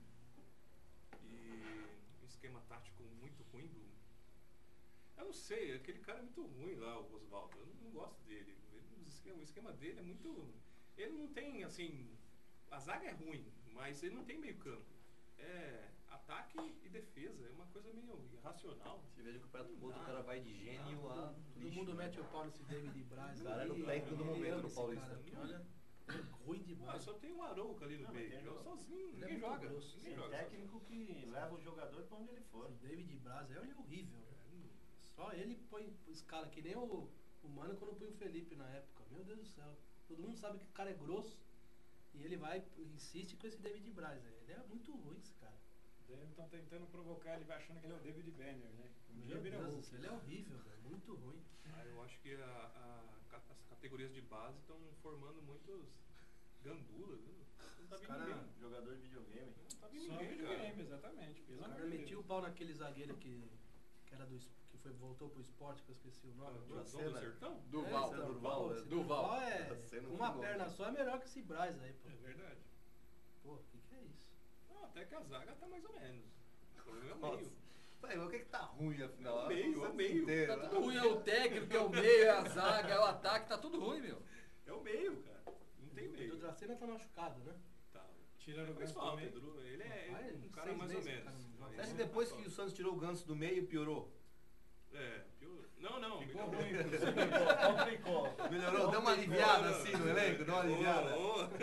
E um esquema tático muito ruim do. Eu não sei, aquele cara é muito ruim lá, o Oswaldo. Eu não gosto dele. O esquema dele é muito. Ele não tem, assim. A zaga é ruim, mas ele não tem meio campo. É ataque e defesa. É uma coisa meio irracional. Se vê que o campeonato outro, o cara vai de gênio a. Todo mundo mete o pau nesse David Braz. O cara é aí, o técnico do eu momento amo no esse Paulista. cara, porque, olha, é ruim Ah, demais. só tem o Arouca ali no Não, meio. mas tem Eu jogo. sozinho, Ele é ninguém muito joga. grosso. Ninguém Tem joga. técnico que leva o jogador pra onde ele for. Esse David Braz, ele é horrível. Só ele põe escala, que nem o Mano quando põe o Felipe na época. Meu Deus do céu. Todo mundo sabe que o cara é grosso. E ele vai, insiste com esse David Braz. Ele é muito ruim, esse cara. Eles estão tentando provocar, ele vai achando que ele é o David Banner, né? Um dia Meu vira Deus do Hulk. céu, ele é horrível, velho. Muito ruim. Ah, eu acho que as categorias de base estão formando muitos gandulas. Viu? Não tá Os vindo cara- ninguém. Jogador de videogame. Não tá vindo Só ninguém, videogame, cara. exatamente. Pelo O amor cara de metia o Deus. pau naquele zagueiro que era voltou pro esporte, que eu esqueci o nome. Ah, agora. Dom do Sertão? Durval. É, então, Durval, pô, né? esse Durval. Durval é. Tá sendo Uma muito perna bom. só é melhor que esse Braz aí, pô. É verdade. Pô, o que é isso? Não, até que a zaga tá mais ou menos. O problema é o Nossa. meio. Peraí, mas o que que tá ruim afinal? É o meio, O Santos é o meio. inteiro, Tá né? tudo ruim, é o técnico, é o meio, é a zaga, é o ataque, tá tudo ruim, meu. É o meio, cara. Não tem O meio. Dracena tá machucado, né? Tá. Tiraram o Faz Ganso falta, também. Edu. Ele é Rapaz, um cara 6 mais ou meses que o menos. cara não joga. Mas Parece que ele depois faz que o falta. Santos tirou o Ganso do meio, piorou. É, pior. Não, Ficou melhorou. ruim. Complicou. Melhorou, deu uma aliviada assim no elenco, deu uma aliviada.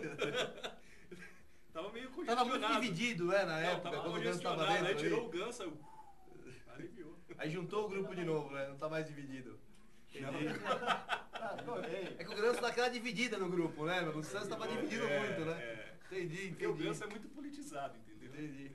Tava meio Tava muito congestionado. dividido, né, na Não, época, tava quando o Ganso tava congestionado. Aí dentro. tirou Aí, o ganso, aí aliviou. aí juntou o grupo de novo, né? Não tá mais dividido. Entendi. Adorei. É que o Ganso dá aquela dividida no grupo, né? meu? O Santos tava dividindo muito, né? É. Entendi, Porque o entendi. ganso é muito politizado, entendeu? Entendi.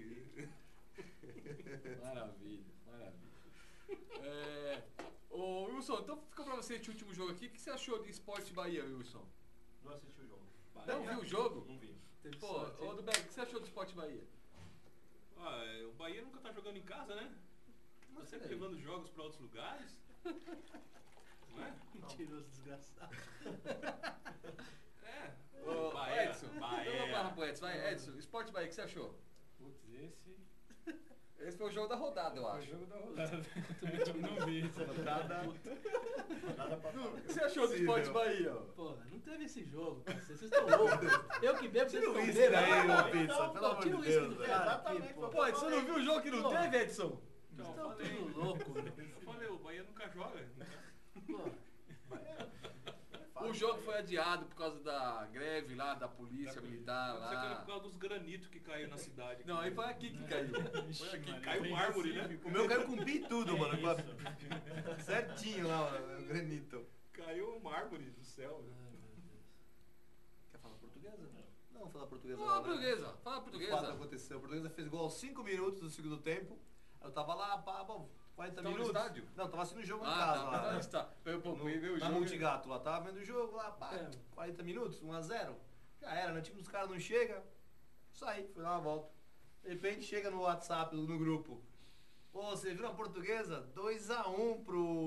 Maravilha, maravilha. Ô, Wilson, então ficou pra você esse último jogo aqui. O que você achou de Esporte Bahia, Wilson? Não assisti o jogo. Não viu o jogo? Não vi. Teve Pô, sorte, hein? ô, do Berg, o que você achou do Esporte Bahia? Ah, o Bahia nunca tá jogando em casa, né? Tá sempre peraí. levando jogos pra outros lugares. Não é? Mentiroso, desgraçado. É. Ô, Bahia, Edson, Bahia. vamos lá pro Edson, vai, Edson, Esporte Bahia, o que você achou? Putz, esse Esse foi o jogo da rodada, eu foi o acho. jogo da rodada. Não vi. Rodada. Nada pra falar. O que você achou do Sim, Esporte meu. Bahia? Ó? Pô, não teve esse jogo, cara. Vocês estão loucos. Eu que bebo, vocês Tira o estão uísque bebendo. daí, Ah, ô pizza, não, pelo amor tira de o uísque Deus, do velho. cara Exatamente, aqui, pô. Pô, você não viu o jogo que não Pô. teve, Edson? Então, eu Estão falei, tudo louco, meu. eu falei, o Bahia nunca joga. Pô, O jogo foi adiado por causa da greve lá, da polícia militar Isso aqui era por lá. causa dos granitos que caiu na cidade. Não, aí foi aqui que caiu. Foi aqui. Caiu mármore, né? O meu caiu com pi e tudo, mano. Isso. Certinho lá, o granito. Caiu mármore do céu. né? ai, meu Deus. Quer falar portuguesa? Não, vou falar portuguesa. Fala não, né? portuguesa, fala O fato portuguesa. aconteceu. A portuguesa fez gol aos 5 minutos do segundo tempo. Eu tava lá, pá, bom, 40 Tava no minutos. estádio? Não, tava assistindo o jogo em Ah, casa tá, lá. tá. Eu No- fui ver o na jogo. Multigato lá, tava vendo o jogo lá, pá, É. 40 minutos, 1 a 0. Já era, né? O time dos caras não chega. Saí, fui dar uma volta. De repente chega no WhatsApp, no grupo. Pô, você viu a Portuguesa? 2x1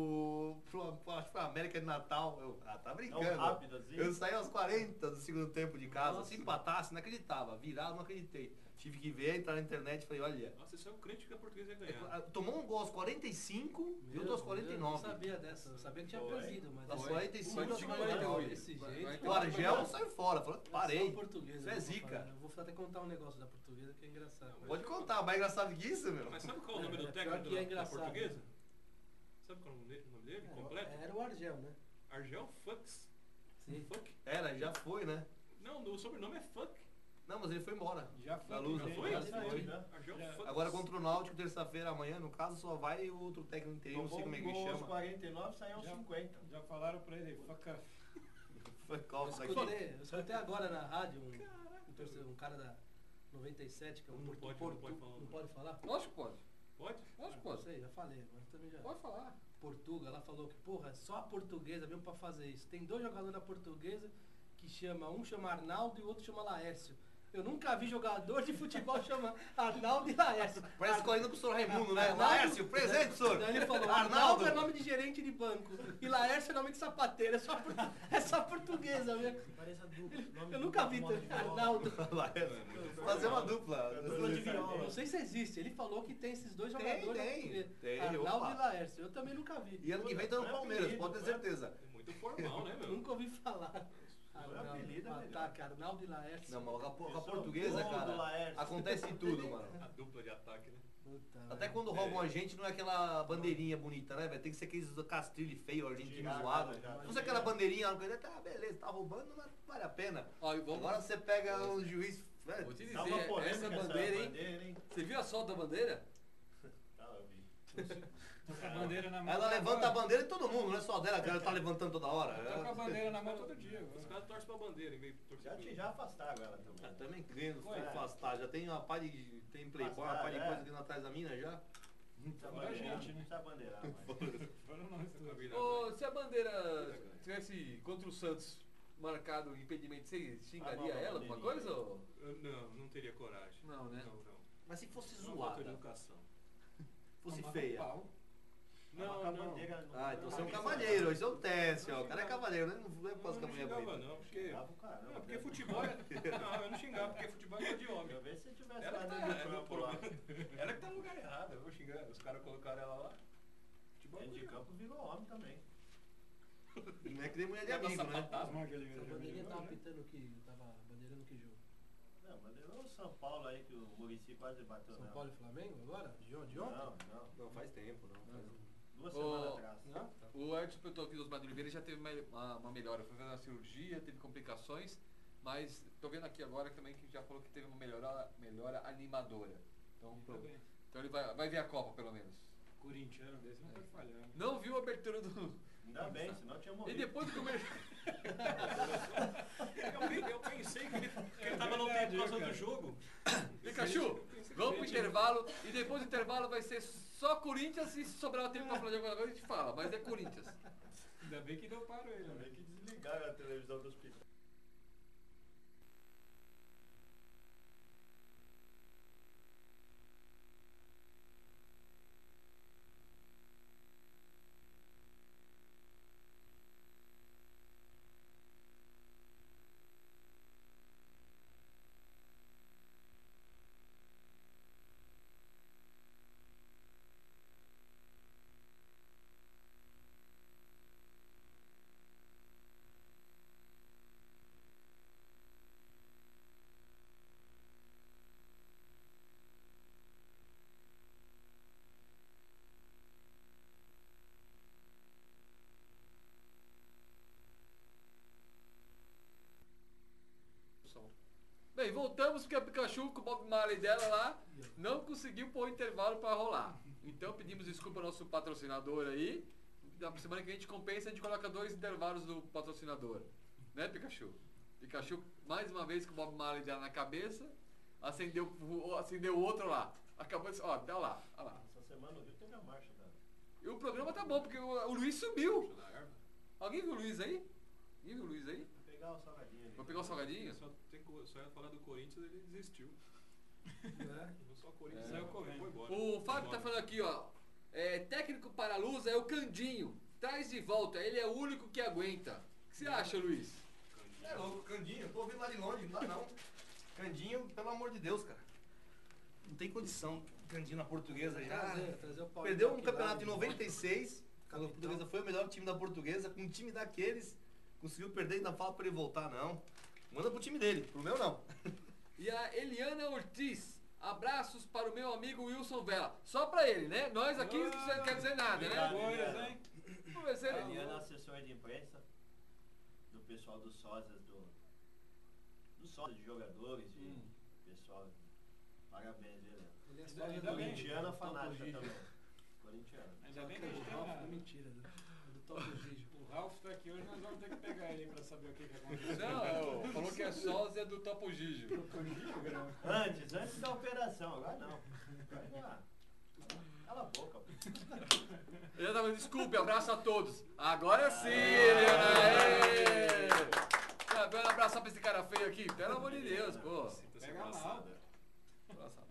acho que foi a América de Natal. Eu, tá brincando. Tão rápido assim? Eu saí aos 40 do segundo tempo de casa. Nossa. Se empatasse, não acreditava. Virado, não acreditei. Tive que ver, entrar na internet e falei, olha. Nossa, esse é o crente que a portuguesa ia ganhar. Tomou um gol aos 45 e outro aos Eu não 49. sabia dessa, eu sabia que tinha Foi. perdido, mas Aos esse- 45 Foi aos de 49. 48. Desse jeito. O Argel saiu fora. Falei, Só parei. português, Isso é eu vou zica. falar. Eu vou até contar um negócio da portuguesa que é engraçado. Pode contar, mais engraçado que isso, meu. Mas sabe qual é o nome É, do pior técnico que é da engraçado. portuguesa? Sabe qual é o nome dele? Completo? Era o Argel, né? Argel Fux. Sim. Fuck? Era, já foi, né? Não, o sobrenome é Fuck. Não, mas ele foi embora. Já foi. Da Luz, Já já foi? Já foi. saiu, já. Argel Já. Fux. Agora contra o Náutico, terça-feira, amanhã, no caso, só vai o outro técnico interino, não sei como é que ele Tomou uns chama. 49, saiu uns Já. 50. Já falaram pra ele, fuck off. Foi Eu qual isso aqui? escutei agora na rádio um cara da 97, que é um Não pode falar o Não nome. pode falar? Lógico que pode. Pode? Lógico que Não pode. sei, já falei, mas também já. Pode falar. Portuga, ela falou que, porra, só a portuguesa mesmo pra fazer isso. Tem dois jogadores da portuguesa que um chama Arnaldo e o outro chama Laércio. Eu nunca vi jogador de futebol chamar Arnaldo e Laércio. Parece correndo pro senhor Raimundo, né? Arnaldo- Laércio, presente, senhor. Daí ele falou, Arnaldo. Arnaldo é nome de gerente de banco e Laércio é nome de sapateiro, é só portuguesa mesmo. Parece a dupla. nome Eu de nunca dupla, vi moda de viola. Arnaldo. Laércio. Fazer uma dupla. Dupla de viola. Não sei se existe, ele falou que tem esses dois Tem, jogadores da tem. portuguesa. Tem, Arnaldo opa. e Laércio, eu também nunca vi. E ano que vem tá no Palmeiras, pode ter certeza. É muito formal, né, meu? Nunca ouvi falar. Foi apelido, é melhor. Ataque, Arnaldo e Laércio. Não, mas com a Pessoal, portuguesa, gol do cara, Laércio. acontece tudo, mano. A dupla de ataque, né? Puta, Até velho. quando roubam a gente, não é aquela bandeirinha bonita, né, velho? Tem que ser aqueles castrilho feio, argentino Tirar, zoado. já, Se fosse aquela bandeirinha, uma coisa, tá, beleza, tá roubando, mas vale a pena. Ó, e vamos... Agora você pega um juiz. Vou velho, te Tá uma dizer, polêmica essa essa bandeira, hein? bandeira, hein? Você viu a solta da bandeira? Tá, eu vi. Tô com a bandeira na mão. Ela levanta a bandeira de todo mundo, não é só dela que ela tá levantando toda hora. Tô com a bandeira na mão todo dia. Os agora. caras torcem pra bandeira em vez de torcer pro- Já afastaram ela também. Ah, também querendo Ué. afastar, já tem uma pá de. Tem playboy, uma pá de Afastar, coisa é. aqui atrás da mina já. Precisa Fora a bandeirar, gente, né? precisa bandeirar, mas... Foram nós tudo. Ô, se a bandeira tivesse contra o Santos marcado impedimento, você xingaria Ah, não, ela alguma bandeirinha. coisa? Ou... Não teria coragem. Não, né? Não. Mas se fosse Não falta de zoada, educação. fosse Tomava feia. pau. Não, a bandeira não. Ah, então você é um não cavaleiro, isso é um teste, ó. O cara é cavaleiro, né? Não é por causa que a mulher é xingava bonita. não, porque... Xingava o cara. Não, porque futebol é... Não, eu não xingava, porque futebol é coisa de homem. Eu vejo se tivesse Ela lá que no tá, meio do campo lá. ela que tá no lugar errado, eu vou xingar. Os caras colocaram ela lá. Futebol é Dentro de coisa campo virou homem também. Não é que nem mulher de Ela tá amigo, né? sapatada. As mãos de Oliveira A já bandeirinha melhorou, tava né? pitando que. Tava bandeirando que jogo? Não, mas é o São Paulo aí que o Muricy quase bateu São nela. Paulo e Flamengo agora? De ontem? Não. Não, faz tempo, não. Duas Ô, semanas atrás. Não? O Edson perguntou aqui dos Osmar de Oliveira já teve uma melhora. Foi fazer uma cirurgia, teve complicações, mas tô vendo aqui agora também que já falou que teve uma melhora animadora. Então, Tá bem. então ele vai ver a Copa, pelo menos. Corintiano desse não pode falhar. Né? Não viu a abertura do... Ainda bem, senão tinha E morrido. depois do comercial... Eu pensei que ele tava no tempo por causa do jogo. Pikachu, vamos pro intervalo e depois do intervalo vai ser só Corinthians e se sobrar tempo pra falar de alguma coisa a gente fala, mas é Corinthians. Ainda bem que deu paro ele. Ainda Né? bem que desligaram a televisão do hospital. Bem, voltamos porque a Pikachu com o Bob Marley dela lá não conseguiu pôr o intervalo para rolar. Então pedimos desculpa ao nosso patrocinador aí. Na semana que a gente compensa, a gente coloca 2 intervalos do patrocinador. Né, Pikachu? Pikachu, mais uma vez com o Bob Marley dela na cabeça, acendeu o outro lá. Acabou de... Ó, tá lá, ó lá. Essa semana no Rio teve a marcha da... E o programa tá bom, porque o Luiz subiu. Na erva. Alguém viu o Luiz aí? Ninguém viu o Luiz aí? Não pegar o salgadinho ali. Vou pegar o salgadinho? Só ia falar do Corinthians, ele desistiu. Só o Corinthians Saiu correndo. foi embora. O Fábio tá falando aqui, ó. Técnico para a Lusa é o Candinho. Traz de volta, ele é o único que aguenta. O que você acha, Luiz? É louco, Candinho, eu tô ouvindo lá de longe, não dá não. Candinho, pelo amor de Deus, cara. Não tem condição. Candinho na Portuguesa já. Trazer o Paulinho Perdeu um aqui campeonato em lá, 96. A Capitão. Portuguesa foi o melhor time da Portuguesa. Com um time daqueles, conseguiu perder e ainda fala pra ele voltar, não. Manda pro time dele, pro meu não. E a Eliana Ortiz. Abraços para o meu amigo Wilson Vela. Só pra ele, né? Nós aqui não quer dizer nada, né? Coisa, hein? Vamos ver se ele... Ali na assessora de imprensa do pessoal dos sócios dos sócios de jogadores e pessoal. Parabéns, Helena. Ele é Ainda sócio bem. do Corintiana Topo fanática Gigio. também. Corintiana. Ainda bem que a gente tem Ralf é uma... mentira, do Topo Gigio. O Ralf tá aqui hoje, nós vamos ter que pegar ele pra saber o que aconteceu. Não, falou que é sósia do Topo Gigio. Antes da operação, agora não. Agora não. Cala a boca, pô. Ele já tava, desculpe, abraço a todos. Agora sim, Eliana! Tá vendo abraçar pra esse cara feio aqui? Pelo amor de Deus, pô. Sinta-se Pega abraçado. Abraçado.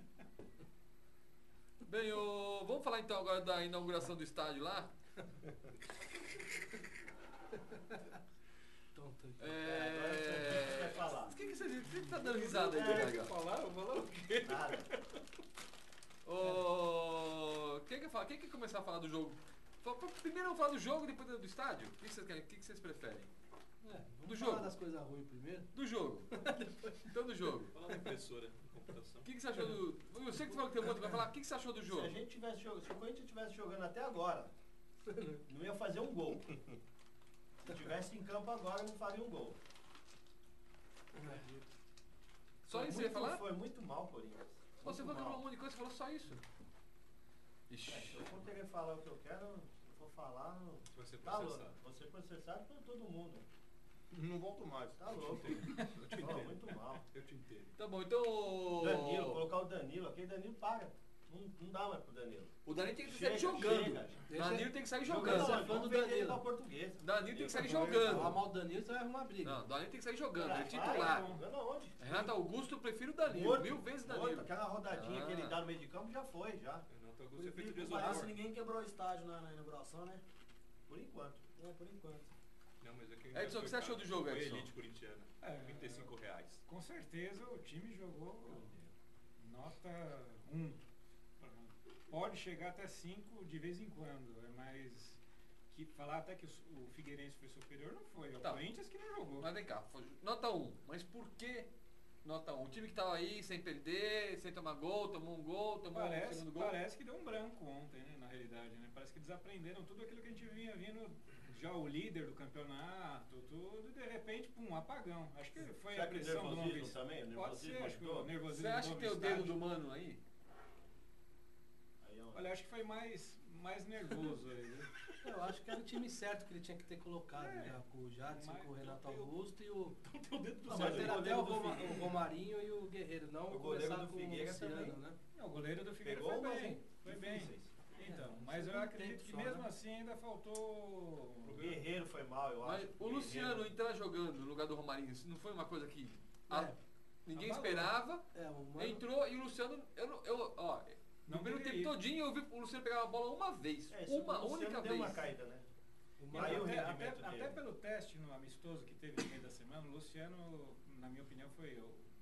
Bem, vamos falar então agora da inauguração do estádio lá? Tonto. Agora você quer falar. O que você tá dando risada aí, Gaga? Falar o quê? Nada. Quem quer começar a falar do jogo? Primeiro vamos falar do jogo, depois do estádio? O que vocês querem? O que vocês preferem? Vamos Do falar jogo. das coisas ruins primeiro. Do jogo. Então do jogo. Falar da impressora de computação. O que você achou do... Eu sei que tu falou que tem um monte, vai falar. O que você achou do jogo? Se o Corinthians estivesse jogando até agora, não ia fazer um gol. Se estivesse em campo agora, não faria um gol. Só isso você ia falar? Foi muito mal, Corinthians. Você falou que falou um monte de coisa, você falou só isso. Se Ixi. eu for querer falar o que eu quero, eu vou falar. Vai ser Tá louco. processado. Vou ser processado por todo mundo. Não volto mais. Tá louco. Eu te Ó, entendo. muito mal. Eu te entendo. Tá bom, então... Danilo, colocar o Danilo, aquele Danilo para. Não dá mais pro Danilo. O Danilo tem que Chega, sair jogando. chega. Danilo tem que sair Jogando. jogando. Você é Não, fã vamos do vender ele Danilo. pra Portuguesa. Danilo tem que sair Falar jogando. mal do Danilo, você vai arrumar briga. Não, Danilo tem que sair jogando, Vai, é titular. jogando aonde? Renato Augusto, eu prefiro o Danilo, Morto, 1000 vezes morto, Danilo. aquela rodadinha Ah. que ele dá no meio de campo já foi, já. Renato Augusto é feito de Parece isopor. que ninguém quebrou o estádio na inauguração, né? Por enquanto. É, por enquanto. Não, mas é que Edson, o que você achou do jogo, Foi Edson? elite corintiana. É, R$35. Com certeza o time jogou nota 1. Pode chegar até 5 de vez em quando, mas que falar até que o Figueirense foi superior não foi. É o Tá. Corinthians que não jogou. Mas vem cá, nota 1. Mas por que nota 1? O time que tava aí sem perder, sem tomar gol, tomou um gol, tomou um segundo gol. Parece que deu um branco ontem, né, na realidade, né? Parece que desaprenderam tudo aquilo que a gente vinha vindo, já o líder do campeonato, tudo, e de repente, pum, apagão. Acho que foi Será a que o pressão do nervosismo novo também? O Pode nervosismo ser, acho que o ajudou? nervosismo Você acha do que tem o novo dedo estádio. do mano aí? Aí, ó. Olha, acho que foi mais nervoso aí, né? Eu acho que era o time certo que ele tinha que ter colocado já, com o Jadson, Mas com o Renato tem o- Augusto e o... Tem o dedo do Não, Mas mas o era até goleiro o, do Figueiredo- o Romarinho e o Guerreiro, não O goleiro começar do com o Figueira Luciano, também. né? Não, o goleiro do Figueiredo Pegou foi umas bem, foi bem. difíceis. Então, É, mas eu segundo acredito tempo que só, mesmo né? assim ainda faltou... O Guerreiro foi mal, eu acho. Mas o Luciano entrar jogando no lugar do Romarinho, isso não foi uma coisa que ninguém Abalou. esperava? É, o Mano... Entrou e o Luciano, no Não primeiro tempo deveria. todinho eu vi o Luciano pegar a bola uma vez. É, esse Uma Luciano única deu vez. uma caída, né? o E Mano- Aí o até, rendimento até dele. pelo teste no amistoso que teve no meio da semana, o Luciano, na minha opinião, foi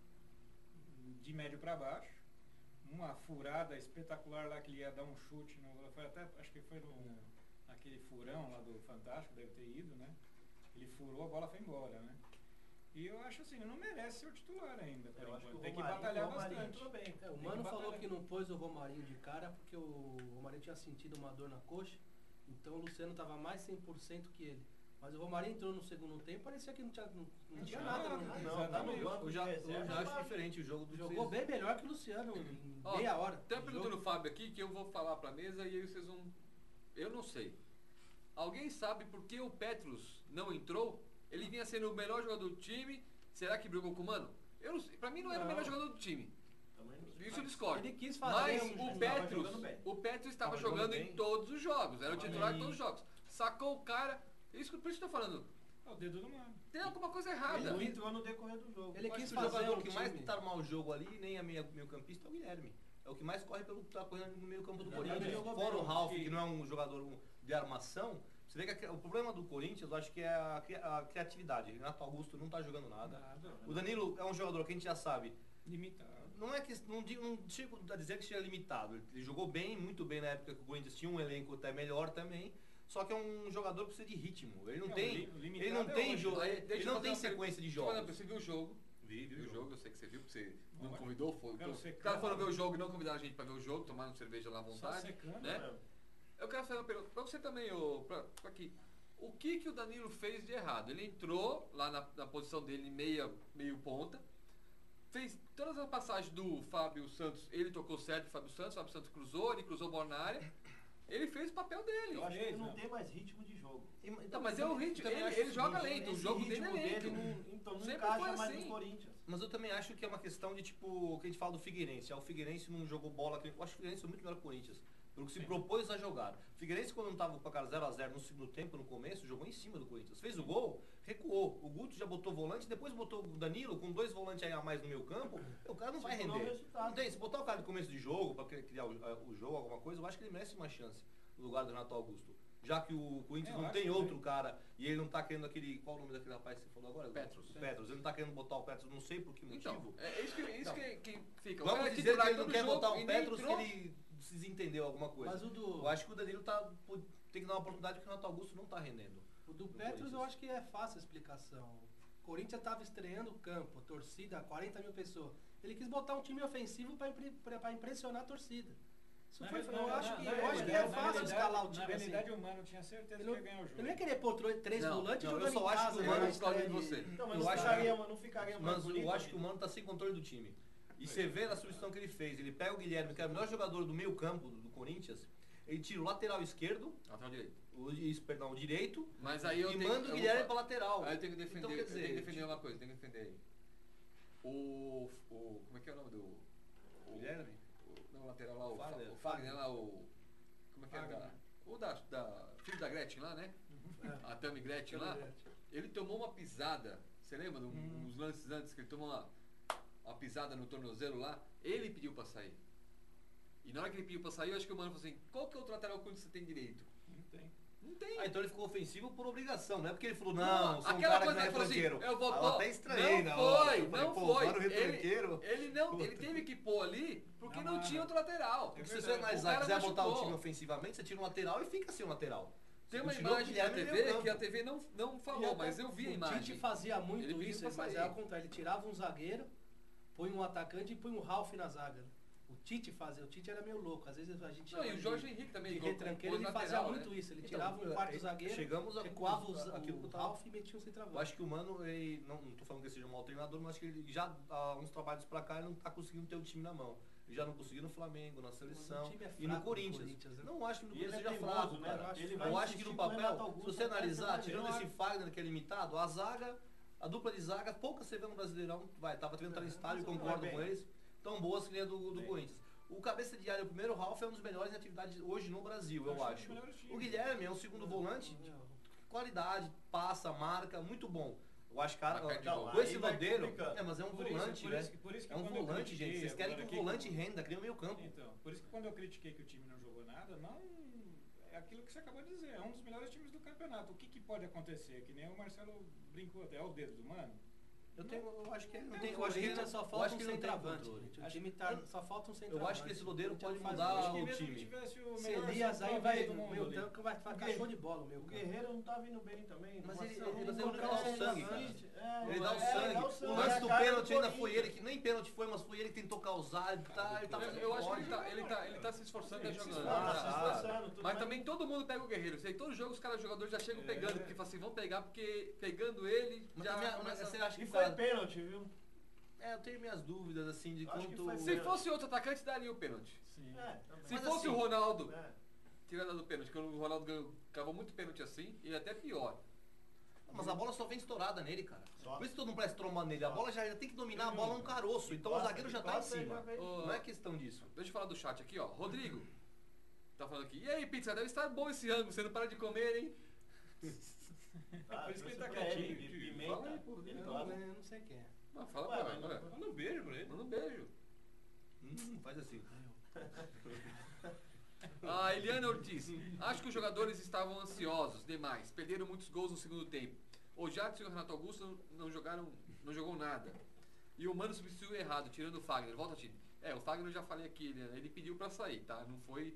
de médio para baixo. Uma furada espetacular lá que ele ia dar um chute, foi até, acho que foi naquele furão lá do Fantástico, deve ter ido, né? Ele furou, a bola foi embora, né? E eu acho assim, não merece ser o titular ainda, por Eu acho que enquanto. o Tem que Romarinho- batalhar o Romarinho bastante. entrou bem. É, o Tem Mano que falou batalhar. que não pôs o Romarinho de cara porque o Romarinho tinha sentido uma dor na coxa, então o Luciano estava mais 100% que ele. Mas o Romarinho entrou no segundo tempo, parecia que não tinha tinha nada. nada, Não- Ah, não, tá no banco Eu de já reserva. acho diferente o jogo do Jogou bem melhor que o Luciano em Ó, meia hora. Tem uma de pergunta jogo. no Fábio aqui que eu vou falar pra mesa e aí vocês vão... Eu não sei. Alguém sabe por que o Petrus não entrou? Ele vinha sendo o melhor jogador do time. Será que brigou com o Mano? Eu não sei. Pra mim não era o Não. melhor jogador do time. Também não sei. Isso eu discordo. Ele quis fazer Mas um- o Tava Petrus, jogando bem. o Petrus estava Tava jogando jogando em bem. todos os jogos. Era o Tava titular bem. de todos os jogos. Sacou o cara. Por isso que eu tô falando. É o dedo do Mano. Tem alguma coisa errada. Ele não entrou no decorrer do jogo. Ele Eu acho quis que o jogador fazer um que mais time. tentar armar o jogo ali, nem a meio campista, é o Guilherme. É o que mais corre tá correndo no meio campo do Exatamente. Corinthians. Jogou Fora bem, o Ralf, que- que não é um jogador de armação. Você vê que o problema do Corinthians, eu acho que é a criatividade. Renato Augusto não tá jogando nada. O Danilo é um jogador que a gente já sabe. Limitado. Não é que não chego a dizer que seja limitado. Ele jogou bem, muito bem na época que o Corinthians tinha um elenco até melhor também. Só que é um jogador que precisa de ritmo. Ele não tem, limitado ele não é tem hoje. jogo, Aí, ele deixa eu não fazer tem uma pergunta. sequência de Deixa eu fazer uma jogos. pergunta. Você viu o jogo? Viu Viu o jogo, eu sei que você viu, porque você não Olha, convidou, foi. quero Os ser caras foram ver calmo. o jogo e não convidaram a gente pra ver o jogo, tomaram cerveja lá à Só vontade. secando. né? Eu quero fazer uma pergunta pra você também, pra aqui. O que o Danilo fez de errado? Ele entrou lá na posição dele, meio ponta, fez todas as passagens do Fábio Santos, ele tocou certo o Fábio Santos cruzou, ele cruzou a bola na área, ele fez o papel dele. Eu acho que ele não Não. tem mais ritmo de jogo. Não, mas é o ritmo, também ele acho joga o seguinte, lento, o Esse jogo dele é ritmo lento. então não Sempre encaixa foi mais assim. no Corinthians. Mas eu também acho que é uma questão de tipo, o que a gente fala do Figueirense. O Figueirense não jogou bola. Eu acho que o Figueirense foi muito melhor que o Corinthians. Pelo que se propôs a jogar. O Figueirense, quando não estava com a cara 0x0 no segundo tempo, no começo, jogou em cima do Corinthians. Fez o gol, recuou. O Guto já botou volante, depois botou o Danilo com 2 volantes aí a mais no meio campo. O cara não vai Segurou o render. resultado. Não tem. Se botar o cara no começo de jogo, para criar o jogo, alguma coisa, eu acho que ele merece uma chance no lugar do Renato Augusto. Já que o Corinthians Eu não acho tem também. outro cara e ele não tá querendo aquele. Qual o nome daquele rapaz que você falou agora? Petros. O Petros. Ele não tá querendo botar o Petros, não sei por que motivo. Então, é isso que fica. O Vamos cara é dizer titular que ele não todo quer jogo botar e o nem Petros, que entrou. ele se desentendeu alguma coisa. Mas o do, Eu acho que o Danilo tem que dar uma oportunidade porque o Renato Augusto não tá rendendo. o do do Petros eu Corinthians. acho que é fácil a explicação. O Corinthians estava estreando o campo, torcida, 40 mil pessoas. Ele quis botar um time ofensivo para impressionar a torcida. Isso foi, eu acho que é fácil escalar o time Na assim. realidade, o Mano tinha certeza que ia ganhar o jogo. Ele não ia querer pôr 3 Não, volantes não, jogando eu só em acho casa. que o né, Mano na discorda estreia de você. Então, mas Eu não acho ficaria mais Mas bonito. eu acho que o Mano tá sem controle do time. E você vê na substituição que ele fez, ele pega o Guilherme, que é o melhor jogador do meio campo do Corinthians, ele tira o lateral esquerdo, Lateral direito. o direito, Mas aí eu e tenho, manda o eu Guilherme vou pra fa- lateral. Aí eu tenho que defender, Então, quer dizer, eu tenho que defender uma coisa, tenho que defender aí. Como é que é o nome do... Guilherme? Não, o lateral lá, Fagner. o Fagner lá, como é que é? Fagner. O da filho da Gretchen lá, né? A Tami Gretchen lá. Gretchen. Ele tomou uma pisada, você lembra uns lances antes que ele tomou uma pisada no tornozelo lá? Ele pediu pra sair. E na hora que ele pediu pra sair, eu acho que o mano falou assim, qual que é outro lateral que você tem direito? Não tem. Não tem. Ah, então ele ficou ofensivo por obrigação, não é porque ele falou, não, sou um aquela cara que coisa não é que ele falou assim, retranqueiro. eu vou Ah, eu pôr. até estranhei Não na hora. foi, Eu falei, não pô, foi. mano retranqueiro. Ele teve que pôr ali porque não, Não, tinha não. outro lateral. Porque se verdade. você O analisar e cara quiser botar o machucou. time ofensivamente, você tira um lateral e fica sem um lateral. Tem Você uma continua imagem com o da Guilherme no TV meio que a campo. TV não falou, mas eu vi a O imagem. Tite fazia muito Ele pediu isso, pra mas sair. é ao contrário. Ele tirava um zagueiro, põe um atacante e põe um Ralf na zaga. O Tite fazia, o Tite era meio louco. Às vezes a gente Não, e chama o de- Jorge Henrique também. de igual, retranqueiro, pôs ele fazia lateral, muito né? isso. Ele Então, tirava um quarto zagueiro, chegamos a- recuava aquilo que eu o tava- Ralf e metia um Eu centroavante. acho que o Mano, ele, não tô falando que ele seja um mau treinador, mas acho que ele já há uns trabalhos pra cá ele não tá conseguindo ter o time na mão. Ele já não conseguiu no Flamengo, na seleção O time é e no fraco do Corinthians. Corinthians, né? Não acho que no E ele Corinthians é seja teimoso, fraco, né? cara. Ele vai Eu acho que insistir no com o Renato papel, se Augusto você até analisar, você tirando vai ver. esse Fagner que é limitado, a zaga, a dupla de zaga, poucas você vê no Brasileirão, tava treinando tá no estádio, mas concordo vai com bem. eles, tão boas que nem a do Bem. Corinthians. O cabeça de área, o primeiro Ralf é um dos melhores em atividade hoje no Brasil, eu Acho um dos acho. melhores times. O Guilherme é um segundo volante, de qualidade, passa, marca, muito bom. Eu acho, cara, Mas perde não, gol. com esse Aí vai Lodeiro, complicando. mas é um Por isso- volante, por né? isso que- por isso que É um quando eu volante, gente. critiquei Vocês querem que agora o aqui volante com- renda, que nem o meio campo. Então, por isso que quando eu critiquei que o time não jogou nada, não é aquilo que você acabou de dizer, é um dos melhores times do campeonato. O que pode acontecer? Que nem o Marcelo brincou até, é o dedo do Mano. Eu acho que ele não O tem, eu acho que ele Corinthians só eu falta acho um que ele não tem centroavante. controle. gente. O Acho- time só falta um centroavante. Eu acho que esse Lodeiro O Corinthians pode não faz mudar isso. Acho que o mesmo que time. tivesse o Se melhor Elias aí centroavante vai, do mundo meu ali. tanque vai ficar show de bola, meu O cara. Guerreiro não tá vindo bem também. Mas Marcelo, ele não dá encontra o sangue, cara. Ele dá o sangue. dá O lance do cara pênalti ainda Corinthians. foi ele, que nem pênalti foi, mas foi ele que tentou causar. Ele tá fazendo Eu acho que ódio. ele tá se esforçando e Sim, se jogando. esforça, se Ah, esforçando, tudo Mas bem. também todo mundo pega o Guerreiro. Sei, todo jogo os caras jogadores já chegam pegando, porque falam assim, vão pegar, porque pegando ele Mas já também- começa... você acha que E foi tá- pênalti, viu? eu tenho minhas dúvidas, assim, de Acho que quanto... foi Se pênalti. fosse outro atacante, daria o pênalti. Sim. Também. Se Mas fosse assim, o Ronaldo, É. tirando a do pênalti, que o Ronaldo cavou muito pênalti assim, e até pior. Mas a bola só vem estourada nele, cara. Só. Por isso todo mundo parece trombando nele. A bola já tem que dominar a bola num caroço. Então o Passa, zagueiro já tá em passa, cima. já vem. Ô, Não é questão disso. Deixa eu falar do chat aqui, ó. Rodrigo tá falando aqui. E aí, pizza, deve estar bom esse ângulo, você não para de comer, hein? Tá, Por isso que ele tá trouxe pra quietinho, de tio. Pimenta. Fala aí, pô. Ele Eu gosta. não sei quem é. Mas fala Ué, pra mas ele. Manda um beijo pra ele. Manda um beijo. Faz assim. A Eliana Ortiz. Acho que os jogadores estavam ansiosos demais. Perderam muitos gols no segundo tempo. O Jadson e o Renato Augusto não jogou nada. E o Mano substituiu errado, tirando o Fagner. Volta, time. O Fagner eu já falei aqui, ele pediu pra sair, tá? Não foi.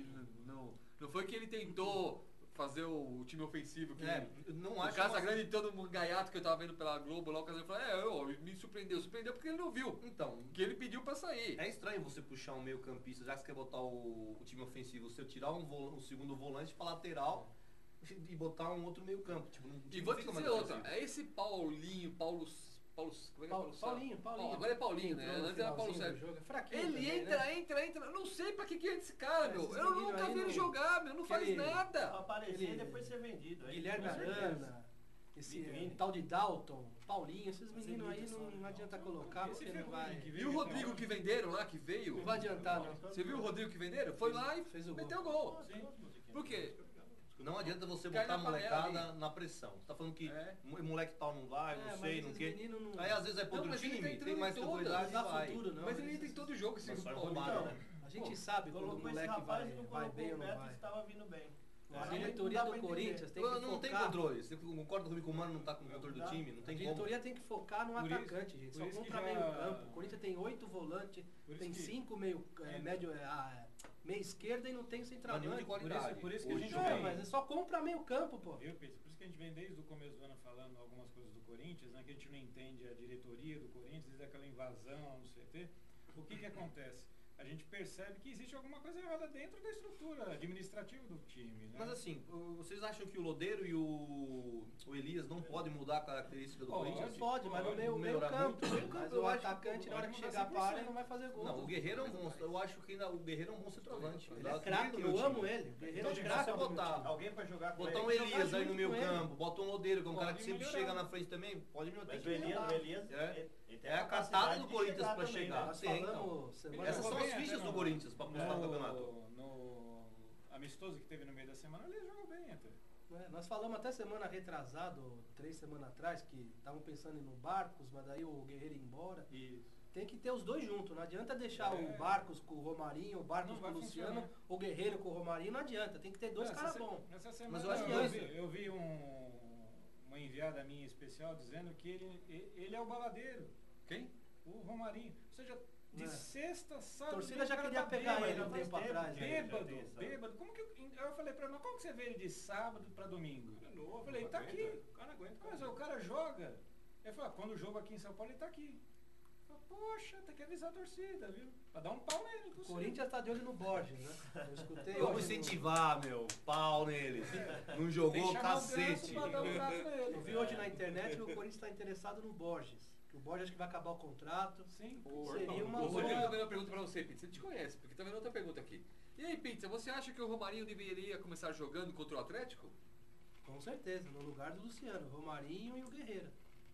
Não foi que ele tentou fazer o time ofensivo que. Eu não O acho Casagrande e todo mundo gaiato que eu tava vendo pela Globo lá, o Casagrande falou, me surpreendeu. Surpreendeu porque ele não viu. Então, Que ele pediu pra sair. é estranho você puxar um meio campista, já que você quer botar o time ofensivo, você tirar um segundo volante pra lateral e botar um outro meio campo. Tipo, um time E vou não te fica mais dizer outra, ofensivo. esse Paulinho, como é que é Paulo Paulinho. Agora é Paulinho, né? Entrou no Antes era Paulo finalzinho do Sérgio. jogo. É fraquinho Ele também, entra, né? entra. Não sei pra que é esse cara, meu. Esses Eu meninos nunca aí vi ele não- jogar, meu. Não faz Aquele- Pra nada. aparecer e Aquele depois ser vendido. aí, Guilherme com certeza. Arana, esse Vitrine. tal de Dalton, Paulinho, esses Mas meninos aí ele não, só- não adianta colocar Esse porque não Ferrugem vai. que E veio o aqui Rodrigo agora. que venderam lá, que veio. Não vai adiantar, não. Você viu o Rodrigo que venderam? Foi lá e Fez o gol. meteu o gol. Sim. Por quê? Não adianta você Cai botar a na panela molecada na pressão. Você tá falando que É. moleque tal não vai, não mas sei, não esses quer. meninos não. Aí às vezes é pro Não, outro mas ele tá time, entrando tem mais em todas, tranquilidade e dá vai. futuro, não. Mas ele entra em todo jogo, esse Mas só é Paulinho. roubado, Então, né? A gente sabe quando o Colocou esse moleque rapaz vai, e não vai colocou bem ou o não Petros, vai. estava vindo bem. A Aí diretoria não dá do pra entender. Corinthians tem que Não tem focar. controle. Você concorda comigo que o Mano não tá com o controle do Não dá. time? Não A tem como. diretoria tem que focar no Por isso- atacante, gente. por Só isso que compra já- meio campo. O Corinthians tem 8 volantes, Por isso tem que- 5 meio, médio, meia esquerda e não tem Mas nenhum centroavante. de qualidade. Por isso que a Hoje gente não. vem- Mas é só compra meio campo, pô. Viu, Pedro? Por isso que a gente vem desde o começo do ano falando algumas coisas do Corinthians, né? Que a gente não entende a diretoria do Corinthians, desde aquela invasão no CT. O que acontece? A gente percebe que existe alguma coisa errada dentro da estrutura administrativa do time, né? Mas assim, vocês acham que o Lodeiro e o Elias não podem mudar a característica do Pode. Corinthians? Pode, mas no Pode meio melhorar campo. muito. Meio campo, Mas eu o acho atacante, na hora que pode chegar mudar para, 100%. ele não vai fazer gol. Não, o Guerreiro é um bom. Eu acho que ainda o Guerreiro é um bom centroavante. Ele Dá é craque, equilíbrio no eu amo time. ele. O Guerreiro Então, é se craque. você do meu botar- time. Alguém pra jogar com Botar ele, um jogar Elias aí junto no meio com ele. campo, bota um Lodeiro, que é um cara que Pode sempre melhorar. chega na frente também, pode melhorar. Mas Tem que melhorar. o Elias, É. ele tem É a capacidade cartada do de Corinthians chegar pra também, chegar. né? Nós Sim, falamos semana Essas são jogou as bem fichas até do no- Corinthians pra buscar o campeonato. No amistoso que teve no meio da semana, ele jogou bem até. Nós falamos até semana retrasada, 3 semanas atrás, que estavam pensando em ir no Barcos, mas daí o Guerreiro ia embora. Tem que ter os dois juntos, não adianta deixar É. o Barcos com o Romarinho, o Barcos Não com o vai Luciano, funcionar. o Guerreiro com o Romarinho, não adianta, tem que ter dois caras bons. Essa semana Mas eu acho que eu vi uma enviada minha especial dizendo que ele é o baladeiro. Quem? O Romarinho. Ou seja, de É. sexta, A sábado. torcida já o cara queria tá pegar bêbado, ele um faz tempo tempo atrás. que né? ele- Bêbado, tem essa- bêbado. Como que eu falei pra ela, mas como que você vê ele de sábado pra domingo? É novo, Eu falei, não tá aguenta. aqui. O cara aguenta. Mas o cara joga. Ele falou, quando o jogo aqui em São Paulo, ele tá aqui. Eu falei, poxa, tem que avisar a torcida, viu? Pra dar um pau nele, O inclusive. Corinthians tá de olho no Borges, né? Eu escutei Vamos hoje no- incentivar, meu. Pau nele. Não Tem jogou que chamar o Ganso cacete. pra dar um braço nele. Eu vi hoje na internet que o Corinthians está interessado no Borges. Que o Borges acho que vai acabar o contrato. Sim. Seria uma O Rodrigo boa. tá vendo uma pergunta pra você, Pizza. Ele te conhece, porque tá vendo outra pergunta aqui. E aí, Pizza, você acha que o Romarinho deveria começar jogando contra o Atlético? Com certeza, no lugar do Luciano, Romarinho e o Guerreiro.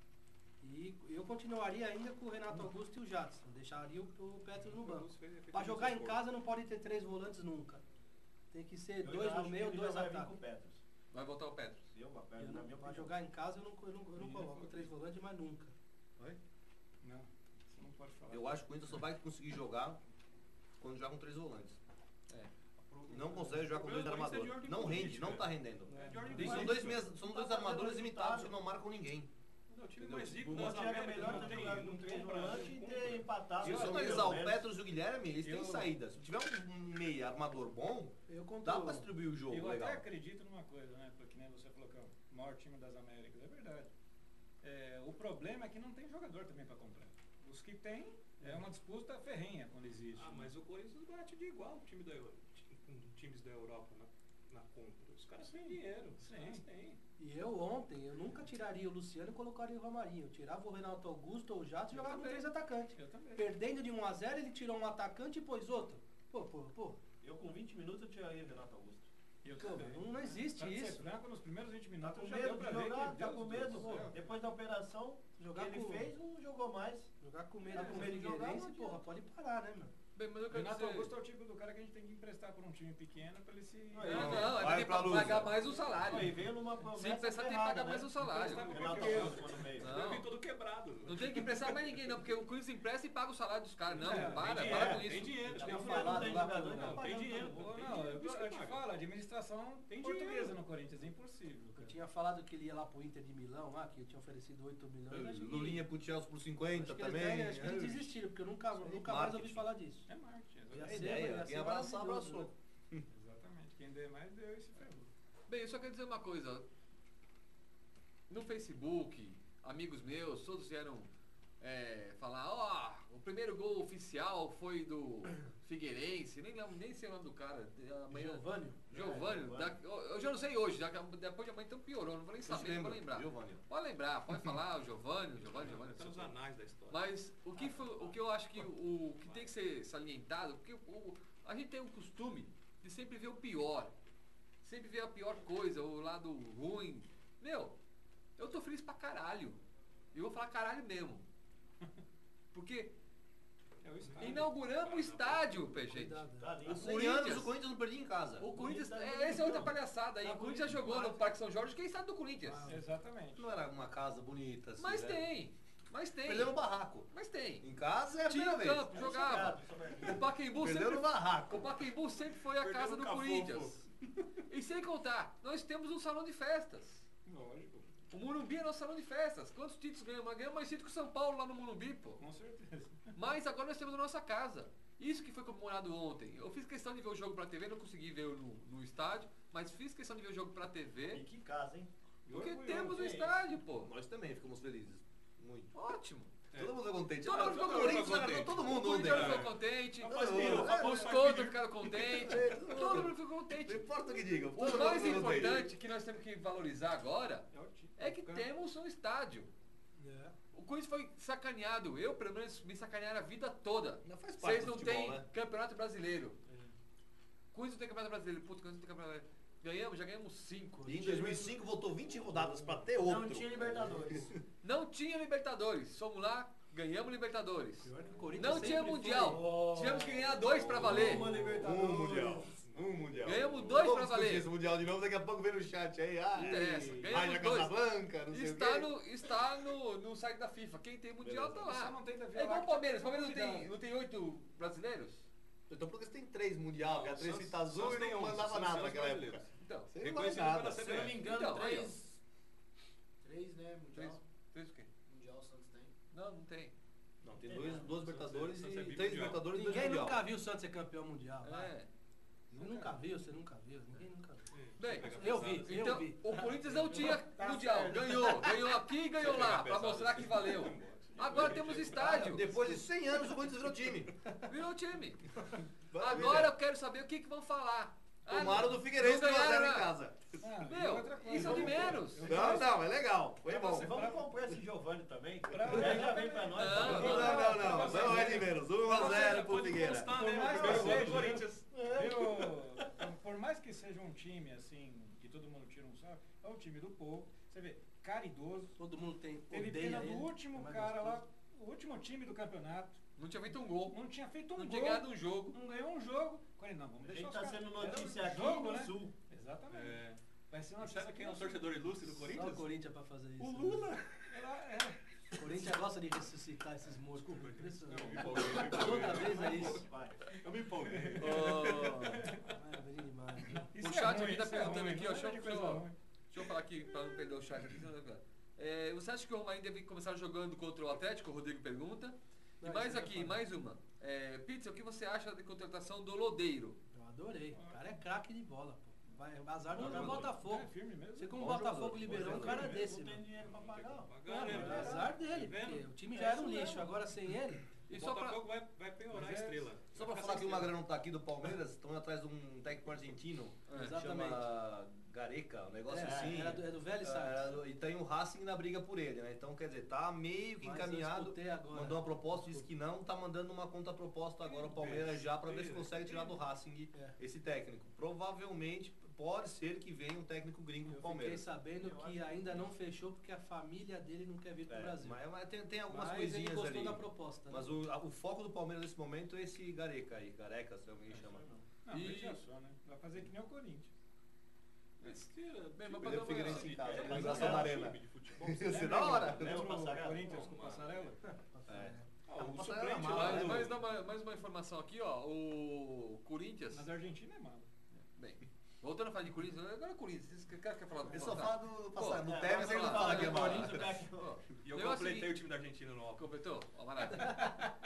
E eu continuaria ainda com o Renato Augusto e o Jadson. Deixaria o Petros no banco. Para jogar em casa não pode ter 3 volantes nunca. Tem que ser Eu 2 já no acho meio, que ele 2 já vai vir ataques. com o Petros. Vai voltar o Petros. Na minha Para opinião. jogar em casa eu não coloco 3 volantes, mas nunca. Não, você não pode falar. Eu acho que o Corinthians só vai conseguir jogar quando jogar com 3 volantes. Não consegue jogar com 2 armadores. Não rende, não tá rendendo. É, de ordem Tem- de São política. dois armadores limitados que não marcam ninguém. Não, o time Entendeu? mais rico O das Monte era Américas melhor não ter tem, jogado não com 3 compra, volantes e não ter compra. empatado. Se você pelo analisar o menos. Petros e o Guilherme, eles têm Eu- saída. Se tiver um meia armador bom, Eu contra dá o- pra distribuir o jogo Eu legal. até acredito numa coisa, né? Porque nem você falou que é o maior time das Américas. É verdade. O problema é que não tem jogador também para comprar. Os que tem é uma disputa ferrenha quando existe. Ah, mas o Corinthians bate de igual com time com times da Europa na compra. Os caras têm dinheiro. Os Sim. caras têm. E eu ontem, eu nunca tiraria o Luciano e colocaria o Romarinho. Eu tirava o Renato Augusto ou o Jato e Eu jogava com também. 3 atacantes. Eu também. Perdendo de 1-0, ele tirou um atacante e pôs outro. Pô. Eu com 20 minutos eu tiraria o Renato Augusto. Eu Pô, também. não existe Pra ser isso. franco, nos primeiros 20 Tá minutos com já medo deu de pra ver jogar, que tá Deus com do medo. céu. Depois da operação que Jogar ele com, fez, não jogou mais. jogar com medo Tá com com o medo de jogar, Figueirense, não porra, adianta. pode parar, né, meu? Bem, mas eu quero Renato dizer... Augusto é o tipo do cara que a gente tem que emprestar por um time pequeno pra ele se... Não, Vai tem pra que luta. pagar mais o salário. Aí veio numa promessa Se emprestar, tem que ferrada, pagar né? mais o salário. Emprestar Renato Porque- Augusto no meio. Não. Eu vim todo quebrado. Não tem que emprestar mais ninguém, não, porque o Corinthians empresta e paga o salário dos caras. Não, É, para tem com dinheiro, isso. tem dinheiro. Já Tem não dinheiro. falado tem lá jogador, com- não, Tem dinheiro. Pô, tem não, dinheiro, eu isso que te paga. falo, a administração Tem portuguesa dinheiro. no Corinthians é impossível. Eu cara. tinha falado que ele ia lá pro Inter de Milão, lá, que ele tinha oferecido 8 milhões. Acho que- Lulinha pro Chelsea por 50 acho que também. acho que eles desistiram, porque eu nunca mais ouvi Marketing. falar disso. É marketing, Ia exatamente. É ser- ideia, ia quem ser abraçar, maravilhoso, abraçou. Exatamente. Quem der mais deu e se ferrou. Bem, eu só quero dizer uma coisa. No Facebook, amigos meus, todos vieram falar, ó, o primeiro gol oficial foi do Figueirense, nem sei o nome do cara. Amanhã, Giovanni? Giovanni. Eu já não sei hoje, depois de amanhã então piorou, não vou nem saber, não vou lembrar. Giovanni. Pode lembrar, pode falar, o Giovanni. Tá nos anais da história. Mas o que eu acho que o que tem que ser salientado, porque a gente tem um costume de sempre ver o pior. Sempre ver a pior coisa, o lado ruim. Meu, eu tô feliz pra caralho. E eu vou falar caralho mesmo. Porque É o estádio. inauguramos o estádio, gente. Cuidado. Tá ali. Há O 100 Corinthians- anos o Corinthians não perdia em casa. O Corinthians, Bonito, essa é outra bonito. palhaçada aí. Tá O Corinthians já bonito jogou no demais. Parque São Jorge, que é estado do Corinthians. Exatamente. Não era uma casa bonita assim, Mas né? tem, Perdeu no barraco. mas tem. Em casa é a Tinha primeira vez. campo, jogava. O Pacaembu Perdeu sempre no barraco. O Pacaembu sempre foi a Perdeu casa no do Cafofo. Corinthians. E sem contar, nós temos um salão de festas. Lógico. O Morumbi é nosso salão de festas. Quantos títulos ganhamos? Nós ganhamos mais títulos que o São Paulo lá no Morumbi, pô. Com certeza. Mas agora nós temos a nossa casa. Isso que foi comemorado ontem. Eu fiz questão de ver o jogo pra TV, não consegui ver no estádio, mas fiz questão de ver o jogo pra E TV. que casa, hein? Porque Orgulhoso, temos o hein? estádio, pô. Nós também ficamos felizes. Muito. Ótimo. Todo mundo ficou contente. Todo mundo ficou o Corinthians contente. agradou todo O mundo ontem. Corinthians cara. ficou contente. Rapaz, pirou, Os rapaz, contra ficaram contentes. Todo mundo ficou Não contente. importa o que diga. O todo mundo mais ficou contente. importante que nós temos que valorizar agora É o título. é que temos um estádio. É. O Corinthians foi sacaneado. Eu, pelo menos, me sacanearam a vida toda. Não faz parte Vocês do não futebol, têm né? campeonato brasileiro. Corinthians não tem campeonato brasileiro. Puta, Corinthians não tem campeonato brasileiro. Ganhamos, já ganhamos 5. E em 2005 voltou 20 rodadas pra ter Não outro. tinha Libertadores. Não tinha Libertadores. Fomos lá, ganhamos Libertadores. Pior que o Corinthians Não tinha sempre Mundial. foi- Tivemos que ganhar 2 pra valer. Uma Libertadores. Um mundial. Um mundial. Ganhamos 2 Vamos pra discutir valer. esse mundial de novo, daqui a pouco vem no chat aí. Ai, interessa. Ganhamos Raja 2. Casablanca, não sei Está o quê. está no site da FIFA. Quem tem Mundial tá Só lá. não tem da Via É igual o Láctea. Palmeiras. O Palmeiras Cuidado. não tem 8 brasileiros? Então por que você tem 3 mundial, que a 3 Santos- fita azul Santos e tem não 11, mandava Santos nada tem naquela 11 época. brasileiros. Então, Sem Reconhecido mais nada. pela Se eu não me engano, Então, aí, ó. três, né? Mundial. Três o quê? Mundial o Santos tem. Não tem. Não, tem duas Libertadores Santos é e 3 bimundial. Libertadores e 2 Ninguém mundial. nunca viu o Santos ser campeão mundial. vai. É. Você nunca viu, você nunca viu. Ninguém nunca viu. Bem, Eu vi, eu então, vi. o Corinthians não tinha Tá Mundial. certo. Ganhou aqui e ganhou lá, pra mostrar que valeu. Agora temos estádio. Depois de 100 anos o Corinthians virou time. Virou o time. Maravilha. Agora eu quero saber o que vão falar. Tomaram do Figueirense não 1 a 0 ganharam em nada. casa. Ah, e Meu, outra coisa, isso é de menos. Não, é legal. Foi bom. Vamos comprar esse Giovanni também. Pra- Aí já vem pra nós. Não, Não é de menos. 1 a 0 pro Figueira. Constar, Por né? mais que Primeiro gol do seja, Corinthians. Por mais que seja um time assim, que todo mundo tira um sarro, é um time do povo. Você vê, caridoso. Todo mundo tem Teve odeia pena do ele, último é mais cara lá, gostoso. o último time do campeonato. Não tinha feito um gol. Não tinha feito um Não gol. tinha ganhado um jogo. Não ganhou um jogo. Falei, não, vamos A deixar gente os tá caras. sendo Era um notícia aqui jogo, no né? Sul. Exatamente. É. Vai ser E notícia sabe aqui quem é no um Sul. torcedor ilustre do Só o Corinthians? Corinthians pra fazer isso. O né? Lula. O Corinthians gosta de ressuscitar esses mortos. Impressionante. Eu me empolguei. Toda vez é isso. Eu me empolguei. Maravilha demais. Né? Isso O chat aqui isso tá perguntando ruim, aqui, não ó, é de deixa coisa eu- ruim. Deixa eu falar aqui, pra não perder o chat aqui. Você acha que o Romarinho deve começar jogando contra o Atlético? O Rodrigo pergunta. E Não, mais isso eu ia aqui, falar. mais uma. Pizza, o que você acha da contratação do Lodeiro? Eu adorei. O cara é craque de bola, pô. Vai, azar não é o jogador. Botafogo. É firme mesmo. Você como Bom Botafogo jogador, liberou bom um cara jogador. desse, Não tem mano. dinheiro pra pagar. ó. Pagando, É né? azar dele, Tá vendo? porque o time É já era um isso lixo, mesmo. agora sem ele. E O só pra... Botafogo vai penhorar a Mas é- estrela. Só pra Vai falar ficar que o sem Magrão não tá aqui do Palmeiras, estão atrás de um técnico argentino. É. Exatamente. Chama Gareca, um negócio assim. É do velho É, Santos. e tem o Racing na briga por ele, né? Então, quer dizer, tá meio que Mas eu encaminhado. escutei agora. Mandou uma proposta, disse que não, tá mandando uma contraproposta agora o Palmeiras já pra ver se consegue tirar do Racing É. esse técnico. Provavelmente pode ser que venha um técnico gringo pro Eu fiquei Palmeiras. sabendo que ainda não fechou porque a família dele não quer vir pro Brasil. Mas tem algumas Mas coisinhas ele gostou ali. da proposta, né? Mas o foco do Palmeiras nesse momento é esse Gareca aí, Gareca, se alguém chama. Não, E- veja só, né? Vai fazer que nem o Corinthians. Besteira. Bem, mas Ele pra é Figueirense em casa, É, organização da Arena. time de futebol. Isso é da hora. Lembra o Lembra o Passarela? Corinthians com o Passarela? É. Ah, o Passarela suplente mala, lá né, do... Mas dá mais uma informação aqui, ó. O Corinthians. Mas a Argentina é mala. Bem, voltando a falar de Corinthians, agora é Corinthians. Vocês querem falar do Ele só passado? fala do Pô, passado. No É, Tevez vamos ele não falar fala do que é Corinthians, mala. o cara que- Ó, E eu negócio completei seguinte- o time da Argentina no álbum. Completou? Ó, maravilha.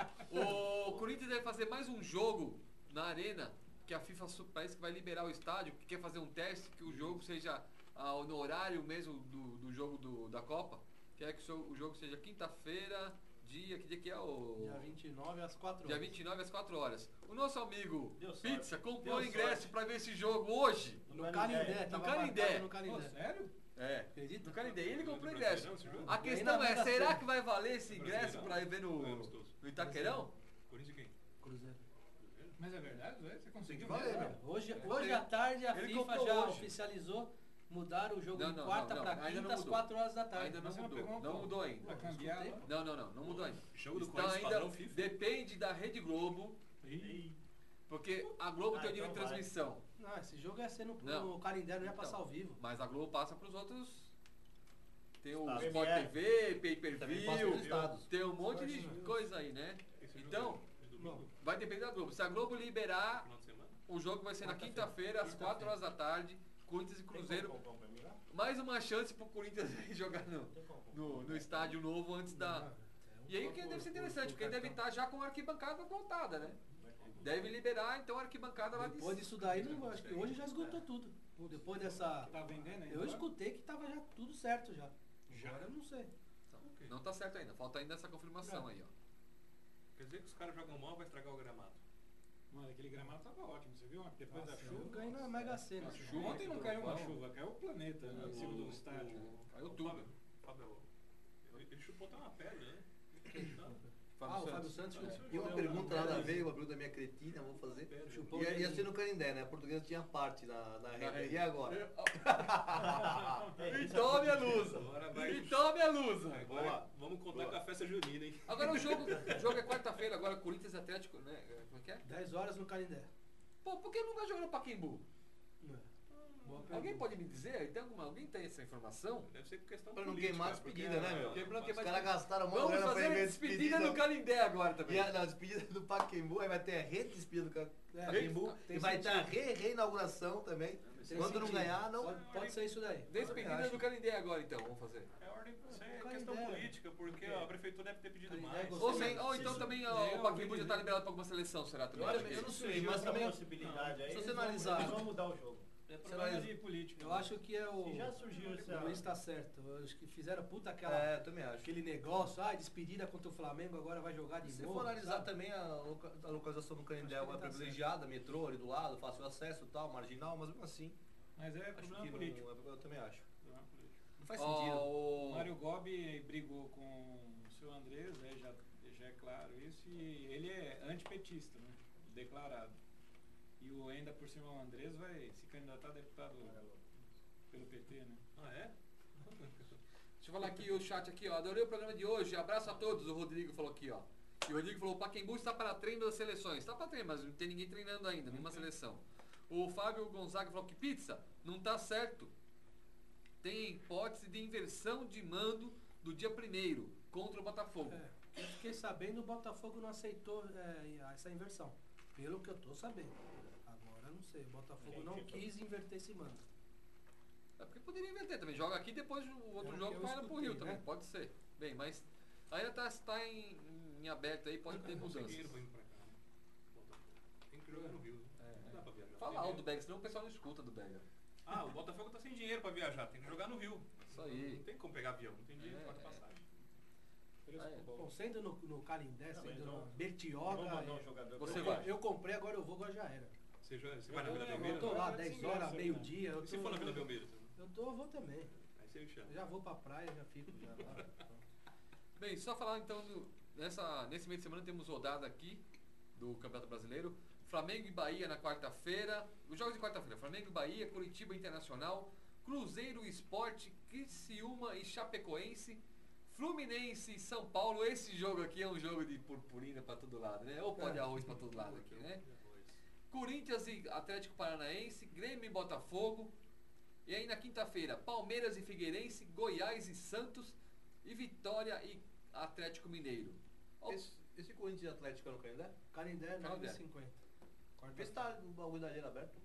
O Corinthians deve fazer mais um jogo na arena, que a FIFA parece que vai liberar o estádio, que quer fazer um teste, que o jogo seja no horário mesmo do jogo da Copa. Quer que o jogo seja quinta-feira, que dia que é o... Dia 29 às 4 horas. Dia 29 às 4 horas. O nosso amigo Deu sorte. Pizza comprou Deu ingresso sorte. pra ver esse jogo hoje. No Canindé. No tava Canindé. marcado No Pô, Canindé. sério? É. Acredita? No Canindé. Ele comprou No ingresso. Brasileirão, esse jogo? A questão na é, Mega será Sena. que vai valer esse ingresso pra ir ver É no amistoso. Itaquerão? Corinthians e quem? Cruzeiro. Mas é verdade, velho? Você conseguiu Tem que valer, mesmo? meu. Hoje à tarde a Ele FIFA comprou já hoje. oficializou mudar o jogo Não, de não, quarta não, pra não, ainda quinta não às mudou. 4 horas da tarde. Ainda não Mas você não mudou. pegou um Não pouco. mudou ainda. Pra cambiar lá? Não mudou ainda. Jogo do Está Corinthians ainda, padrão FIFA. depende da Rede Globo, Ih, porque a Globo Ah, tem o direito de então vai. transmissão, Não, esse jogo ia ser no Não. Canindé, não ia Então. passar ao vivo. mas a Globo passa pros outros. Tem o Tá. Sport Premier. TV, Também passa pay-per-view, nos estados. tem um monte de Sport News. coisa aí, né? Esse Então, jogo é de domingo, vai depender da Globo. Se a Globo liberar, final de semana. o jogo vai ser na Quarta-feira. quinta-feira, às 4 horas da tarde, Corinthians e Cruzeiro. Tem como comprar pra mim lá? Mais uma chance pro Corinthians jogar Tem como comprar. no estádio novo antes da... Não, E aí que deve ser interessante, porque deve estar já com a arquibancada voltada, né? Deve liberar então a arquibancada lá de Depois disso daí, não, acho que hoje já esgotou tudo. Depois dessa. tá vendendo ainda? Eu agora? escutei que tava já tudo certo já. Agora eu não sei. Não tá certo ainda, falta ainda essa confirmação aí, ó. Quer dizer que os caras jogam mal, vai estragar o gramado. Mano, aquele gramado tava ótimo, você viu? Depois da Nossa, chuva. eu ganhei na Mega Sena. Nossa, esse chuva. jogo. Ontem não caiu uma Trovão. chuva, caiu o planeta né, em cima do estádio. Caiu tudo. Fábio, ele chupou até uma pedra, né? Ah, o Fábio Santos E uma pergunta nada a ver, uma pergunta minha cretina, vamos fazer. Chupou Ia o ser no Canindé, né? A portuguesa tinha parte na rede. rede. E agora? E tome a lusa! Agora vai. E tome a lusa! Agora Boa. vamos contar com a festa junina, hein? Agora o jogo é quarta-feira, agora Corinthians e Atlético, né? Como é que é? 10 horas no Canindé. Pô, por que não vai jogar no Pacaembu? Boa Alguém pergunta. pode me dizer? Alguém tem essa informação? Deve ser por questão Pra não política, queimar a porque despedida, né, meu? Porque pra não Os queimar caras gastaram uma Vamos grana pra fazer ir a ver a despedida no Canindé agora também. E a despedida do Pacaembu, aí vai ter a redespedida do É, Pacaembu. tem E vai ter a sentido. reinauguração também. Tem Quando não sentido. ganhar, não. Pode ser isso daí. Despedida acho. do Canindé agora então, vamos fazer. É ordem, isso é Qual a questão ideia? política, porque a prefeitura deve ter pedido Canindé mais. gostou. Ou então também o Pacaembu já tá liberado pra alguma seleção, será também? Eu não sei, mas Essa também. possibilidade aí, se você eles vão- analisar- eles vão mudar o jogo. É Você problema vai- de política. Eu acho que é o. Se já surgiu essa- O Luiz tá certo. Eu acho que fizeram puta aquela. É, eu também acho. Aquele negócio, despedida contra o Flamengo, agora vai jogar de Se novo. for analisar sabe? também a localização do Canindé Acho que é ele tá privilegiada, metrô ali do lado, fácil acesso e tal, marginal, mas mesmo assim, Mas é acho problema que político. não, eu também acho. Problema político. Não faz Ó, sentido. O o... Mário Gobi brigou com o seu Andrés, né, já é claro isso, e ele é antipetista, né, declarado. E ainda por cima o Andrés vai se candidatar a deputado pelo PT, né? Ah, é? Deixa eu falar aqui o chat aqui, ó. Adorei o programa de hoje. Abraço a todos. O Rodrigo falou aqui, ó. E o Rodrigo falou: o Pacaembu está para treino das seleções. Está para treino, mas não tem ninguém treinando ainda, nenhuma seleção. O Fábio Gonzaga falou que pizza não tá certo. Tem hipótese de inversão de mando do dia 1º contra o Botafogo. É, eu fiquei sabendo, o Botafogo não aceitou essa inversão. Pelo que eu tô sabendo. Agora não sei. O Botafogo não quis inverter esse mando. É porque poderia inverter também. Joga aqui, depois o outro É, jogo eu vai lá pro escutei, Rio também. né? Pode ser. Bem, mas ainda tá em aberto aí, pode ter Não tem mudanças. dinheiro pra ir pra cá. Né? Tem que jogar no Rio. Né? Não dá pra viajar. Fala Tem alto do dinheiro. Bega, senão o pessoal não escuta do Bega. Ah, o Botafogo tá sem dinheiro pra viajar, tem que jogar no Rio. Isso aí. Não tem como pegar avião, não tem dinheiro É, pra passagem. Bom, sendo no Canindé, Não, sendo mas no vamos- Bertioga, Vamos mandar um jogador Você pra vai? lá. eu comprei, agora eu vou, agora já era. Você vai na Vila Eu Eu Belmiro? tô lá Sem 10 graça, horas, né? meio-dia. E se for na Vila Belmiro? Eu vou também. Aí você me chama. Eu já vou pra praia, já fico já lá. Bem, só falar então, nesse meio de semana temos rodada aqui do Campeonato Brasileiro. Flamengo e Bahia na quarta-feira. Os jogos de quarta-feira, Flamengo e Bahia, Curitiba Internacional, Cruzeiro e Sport, Criciúma e Chapecoense, Fluminense e São Paulo. Esse jogo aqui é um jogo de purpurina pra todo lado, né? Ou pó de arroz pra todo lado aqui, né? Corinthians e Atlético Paranaense, Grêmio e Botafogo. E aí na quinta-feira, Palmeiras e Figueirense, Goiás e Santos e Vitória e Atlético Mineiro. Ó, Esse Corinthians e Atlético é no Canindé? Canindé, Canindé. 9,50. Vê se tá o bagulho da arena aberto.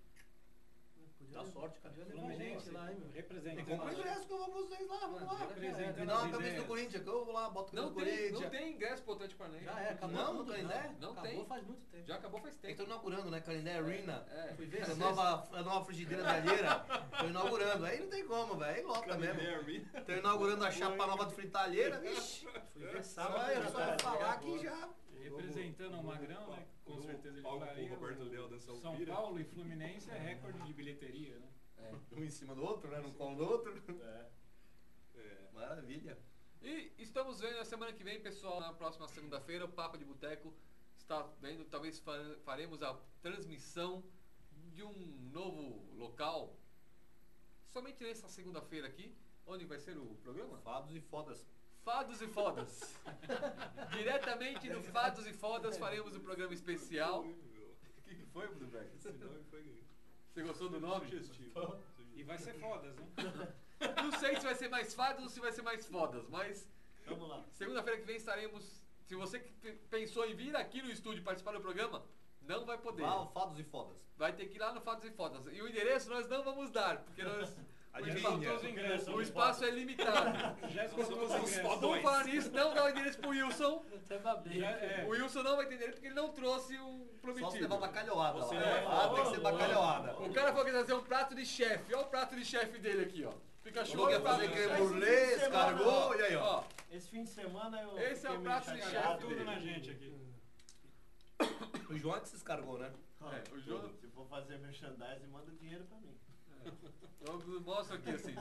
Podia Dá levar- sorte, cara. Podia levar gente lá, hein, meu. Representa. Compra o ingresso que eu vou com vocês lá, vamos lá. Representa Me dá uma nas camisa do ideias. Corinthians, que eu vou lá, boto a camisa não do tem, Corinthians. não tem ingresso pro Atlético Paranaense. Já é, acabou Não, tudo, no Canindé? Não acabou tem. faz muito tempo. Já acabou faz tempo. Estão inaugurando, né? Canindé Arena. É. Fui ver A sexta. nova frigideira da alheira. Estão inaugurando. Aí não tem como, velho. Aí lota mesmo. Estão inaugurando a chapa nova de fritar alheira. Vixe. Fui ver Só sábado. é já só tá- falar que já. Representando o Magrão, né? Com certeza ele Palco pro falaria. Roberto Leal dançar o São pira. Paulo e Fluminense é recorde de bilheteria, né? Um em cima do outro, né? Num colo do outro. É. Maravilha. E estamos vendo na semana que vem, pessoal, na próxima segunda-feira, o Papo de Boteco está vendo, talvez faremos a transmissão de um novo local, somente nessa segunda-feira aqui. Onde vai ser o programa? Fados e fodas. Fados e Fodas. Diretamente no Fados e Fodas faremos um programa especial. O que foi, Bruno? Esse nome foi Você gostou do nome? sugestivo. E vai ser fodas, né? Não sei se vai ser mais fados ou se vai ser mais fodas, mas Vamos lá. segunda-feira que vem estaremos. Se você que pensou em vir aqui no estúdio participar do programa, não vai poder. Vá, fados e fodas. Vai ter que ir lá no Fados e Fodas. E o endereço nós não vamos dar, porque nós. Adivinha. O espaço é limitado. Já esgotou os Os ingressos. fodões. Vamos falar nisso, não dá o endereço pro Wilson. Até babei. Já é. O Wilson não vai ter endereço porque ele não trouxe o Só prometido. se levar bacalhoada. Você lá. leva- Tem que ser bacalhoada. O cara falou que ia trazer um prato de chefe. Olha o prato de chefe dele aqui, ó. Pikachu, Falou que olha ia o prato fazer de creme chefe. brulee, Semana, escargot, e aí, ó. Ó, Esse fim de semana eu. Esse é o fiquei prato meio de chateado. chefe. Tudo na gente aqui. O João é que se escargou, né? É, o João- Se for fazer merchandising, manda dinheiro pra mim. eu mostro aqui assim,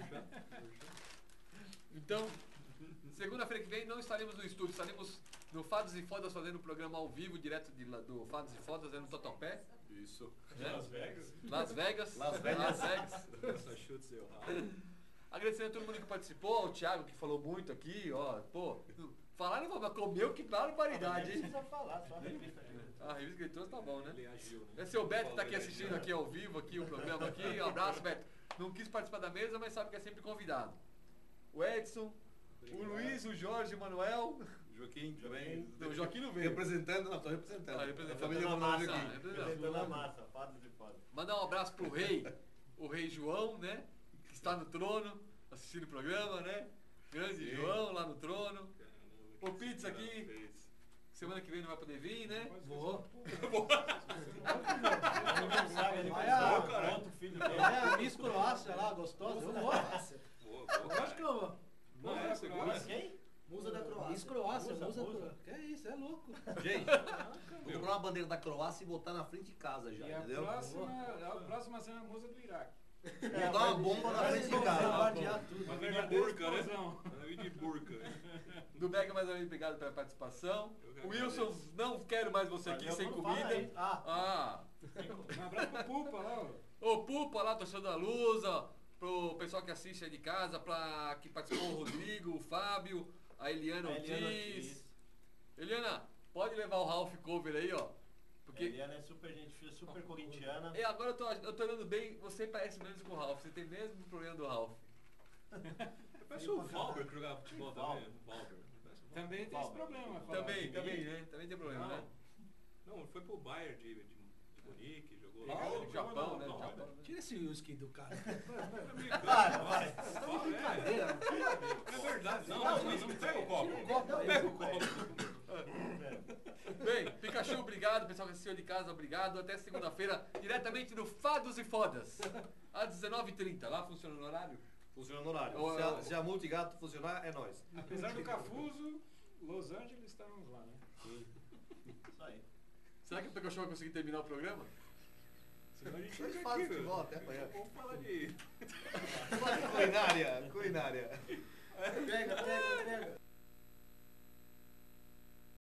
Então, segunda-feira que vem não estaremos no estúdio, estaremos no Fados e Fodas fazendo o programa ao vivo, direto do Fados e Fodas, no Totopé, Isso. Las Vegas. Las Vegas. Las Vegas. Massachusetts e Ohio. Agradecendo a todo mundo que participou, ao Thiago que falou muito aqui, ó, pô, falaram, mas comeu que barbaridade, Nem hein? precisa falar, só a revista. A revista que ele trouxe tá bom, né? Ele agiu, né? Esse é o Beto que tá aqui assistindo aqui ao vivo, aqui o programa aqui. Um abraço, Beto. Não quis participar da mesa, mas sabe que é sempre convidado. O Edson, o Luiz, o Jorge, o Manuel. Joaquim também. O Joaquim não veio. Representando, não, tô representando. Ah, representando. A família Representando a Manuel massa, Joaquim. representando a massa, fados e fodas. Mandar um abraço pro rei, o rei João, né? Que está no trono, assistindo o programa, né? Grande Sim. João lá no trono. Caramba, O Pizza que aqui. fez. Semana que vem não vai poder vir, né? Vou. Aniversário, Vai aniversário. cara. Pronto, filho dele. É a Miss Croácia lá, gostosa. Eu vou. Boa, Eu boa. acho que eu vou. Não é, segura. Mas quem? Musa da Croácia. Miss Croácia, Musa, musa musa. Croácia. Que isso, é louco. Gente, vou comprar uma bandeira da Croácia e botar na frente de casa já, E a entendeu? próxima será a musa do Iraque. Botar uma bomba na frente de casa. Bombardear tudo. Uma Vai vir de verdadeira burca, né? explosão. Vai vir de burca. Do Beca, mais uma vez, obrigado pela participação. Eu que Wilson, agradeço. não quero mais você aqui Valeu, sem não fala comida. aí. Ah, Ah, Um abraço pro Pupa lá, ó. ô Pupa lá, torcedor da Lusa, pro pessoal que assiste aí de casa, pra que participou o Rodrigo, o Fábio, a Eliana a Eliana Ortiz. Ortiz. Eliana, pode levar o Ralph Cover aí, ó. A Porque Eliana é super gente fina, super corintiana. e agora eu tô olhando bem, você parece menos com o Ralph, você tem mesmo problema do Ralph. Parece o Valber que jogava futebol também. Valber. Também tem esse problema. falar Também, assim. também, né? Também tem problema, né? Não, ele foi pro Bayern de Munique, jogou Ah, lá. no Japão, né? Não, No Japão. Tira esse whisky do cara. Para, vai. É verdade. Não, não pega o copo. Pega o copo. Bem, Pikachu, obrigado. Pessoal que assistiu de casa, obrigado. Até segunda-feira, diretamente no Fados e Fodas, às 19h30. Lá funciona no horário? Funciona no horário. Ô, Se a multigato funcionar, é nóis. Apesar do Cafuso, Los Angeles estávamos lá, né? Isso aí. Será que o Pikachu vai conseguir terminar o programa? Senão a gente Eles fica fazem aqui, futebol meu. até amanhã. Vamos falar de... Culinária, culinária. Pega, pega.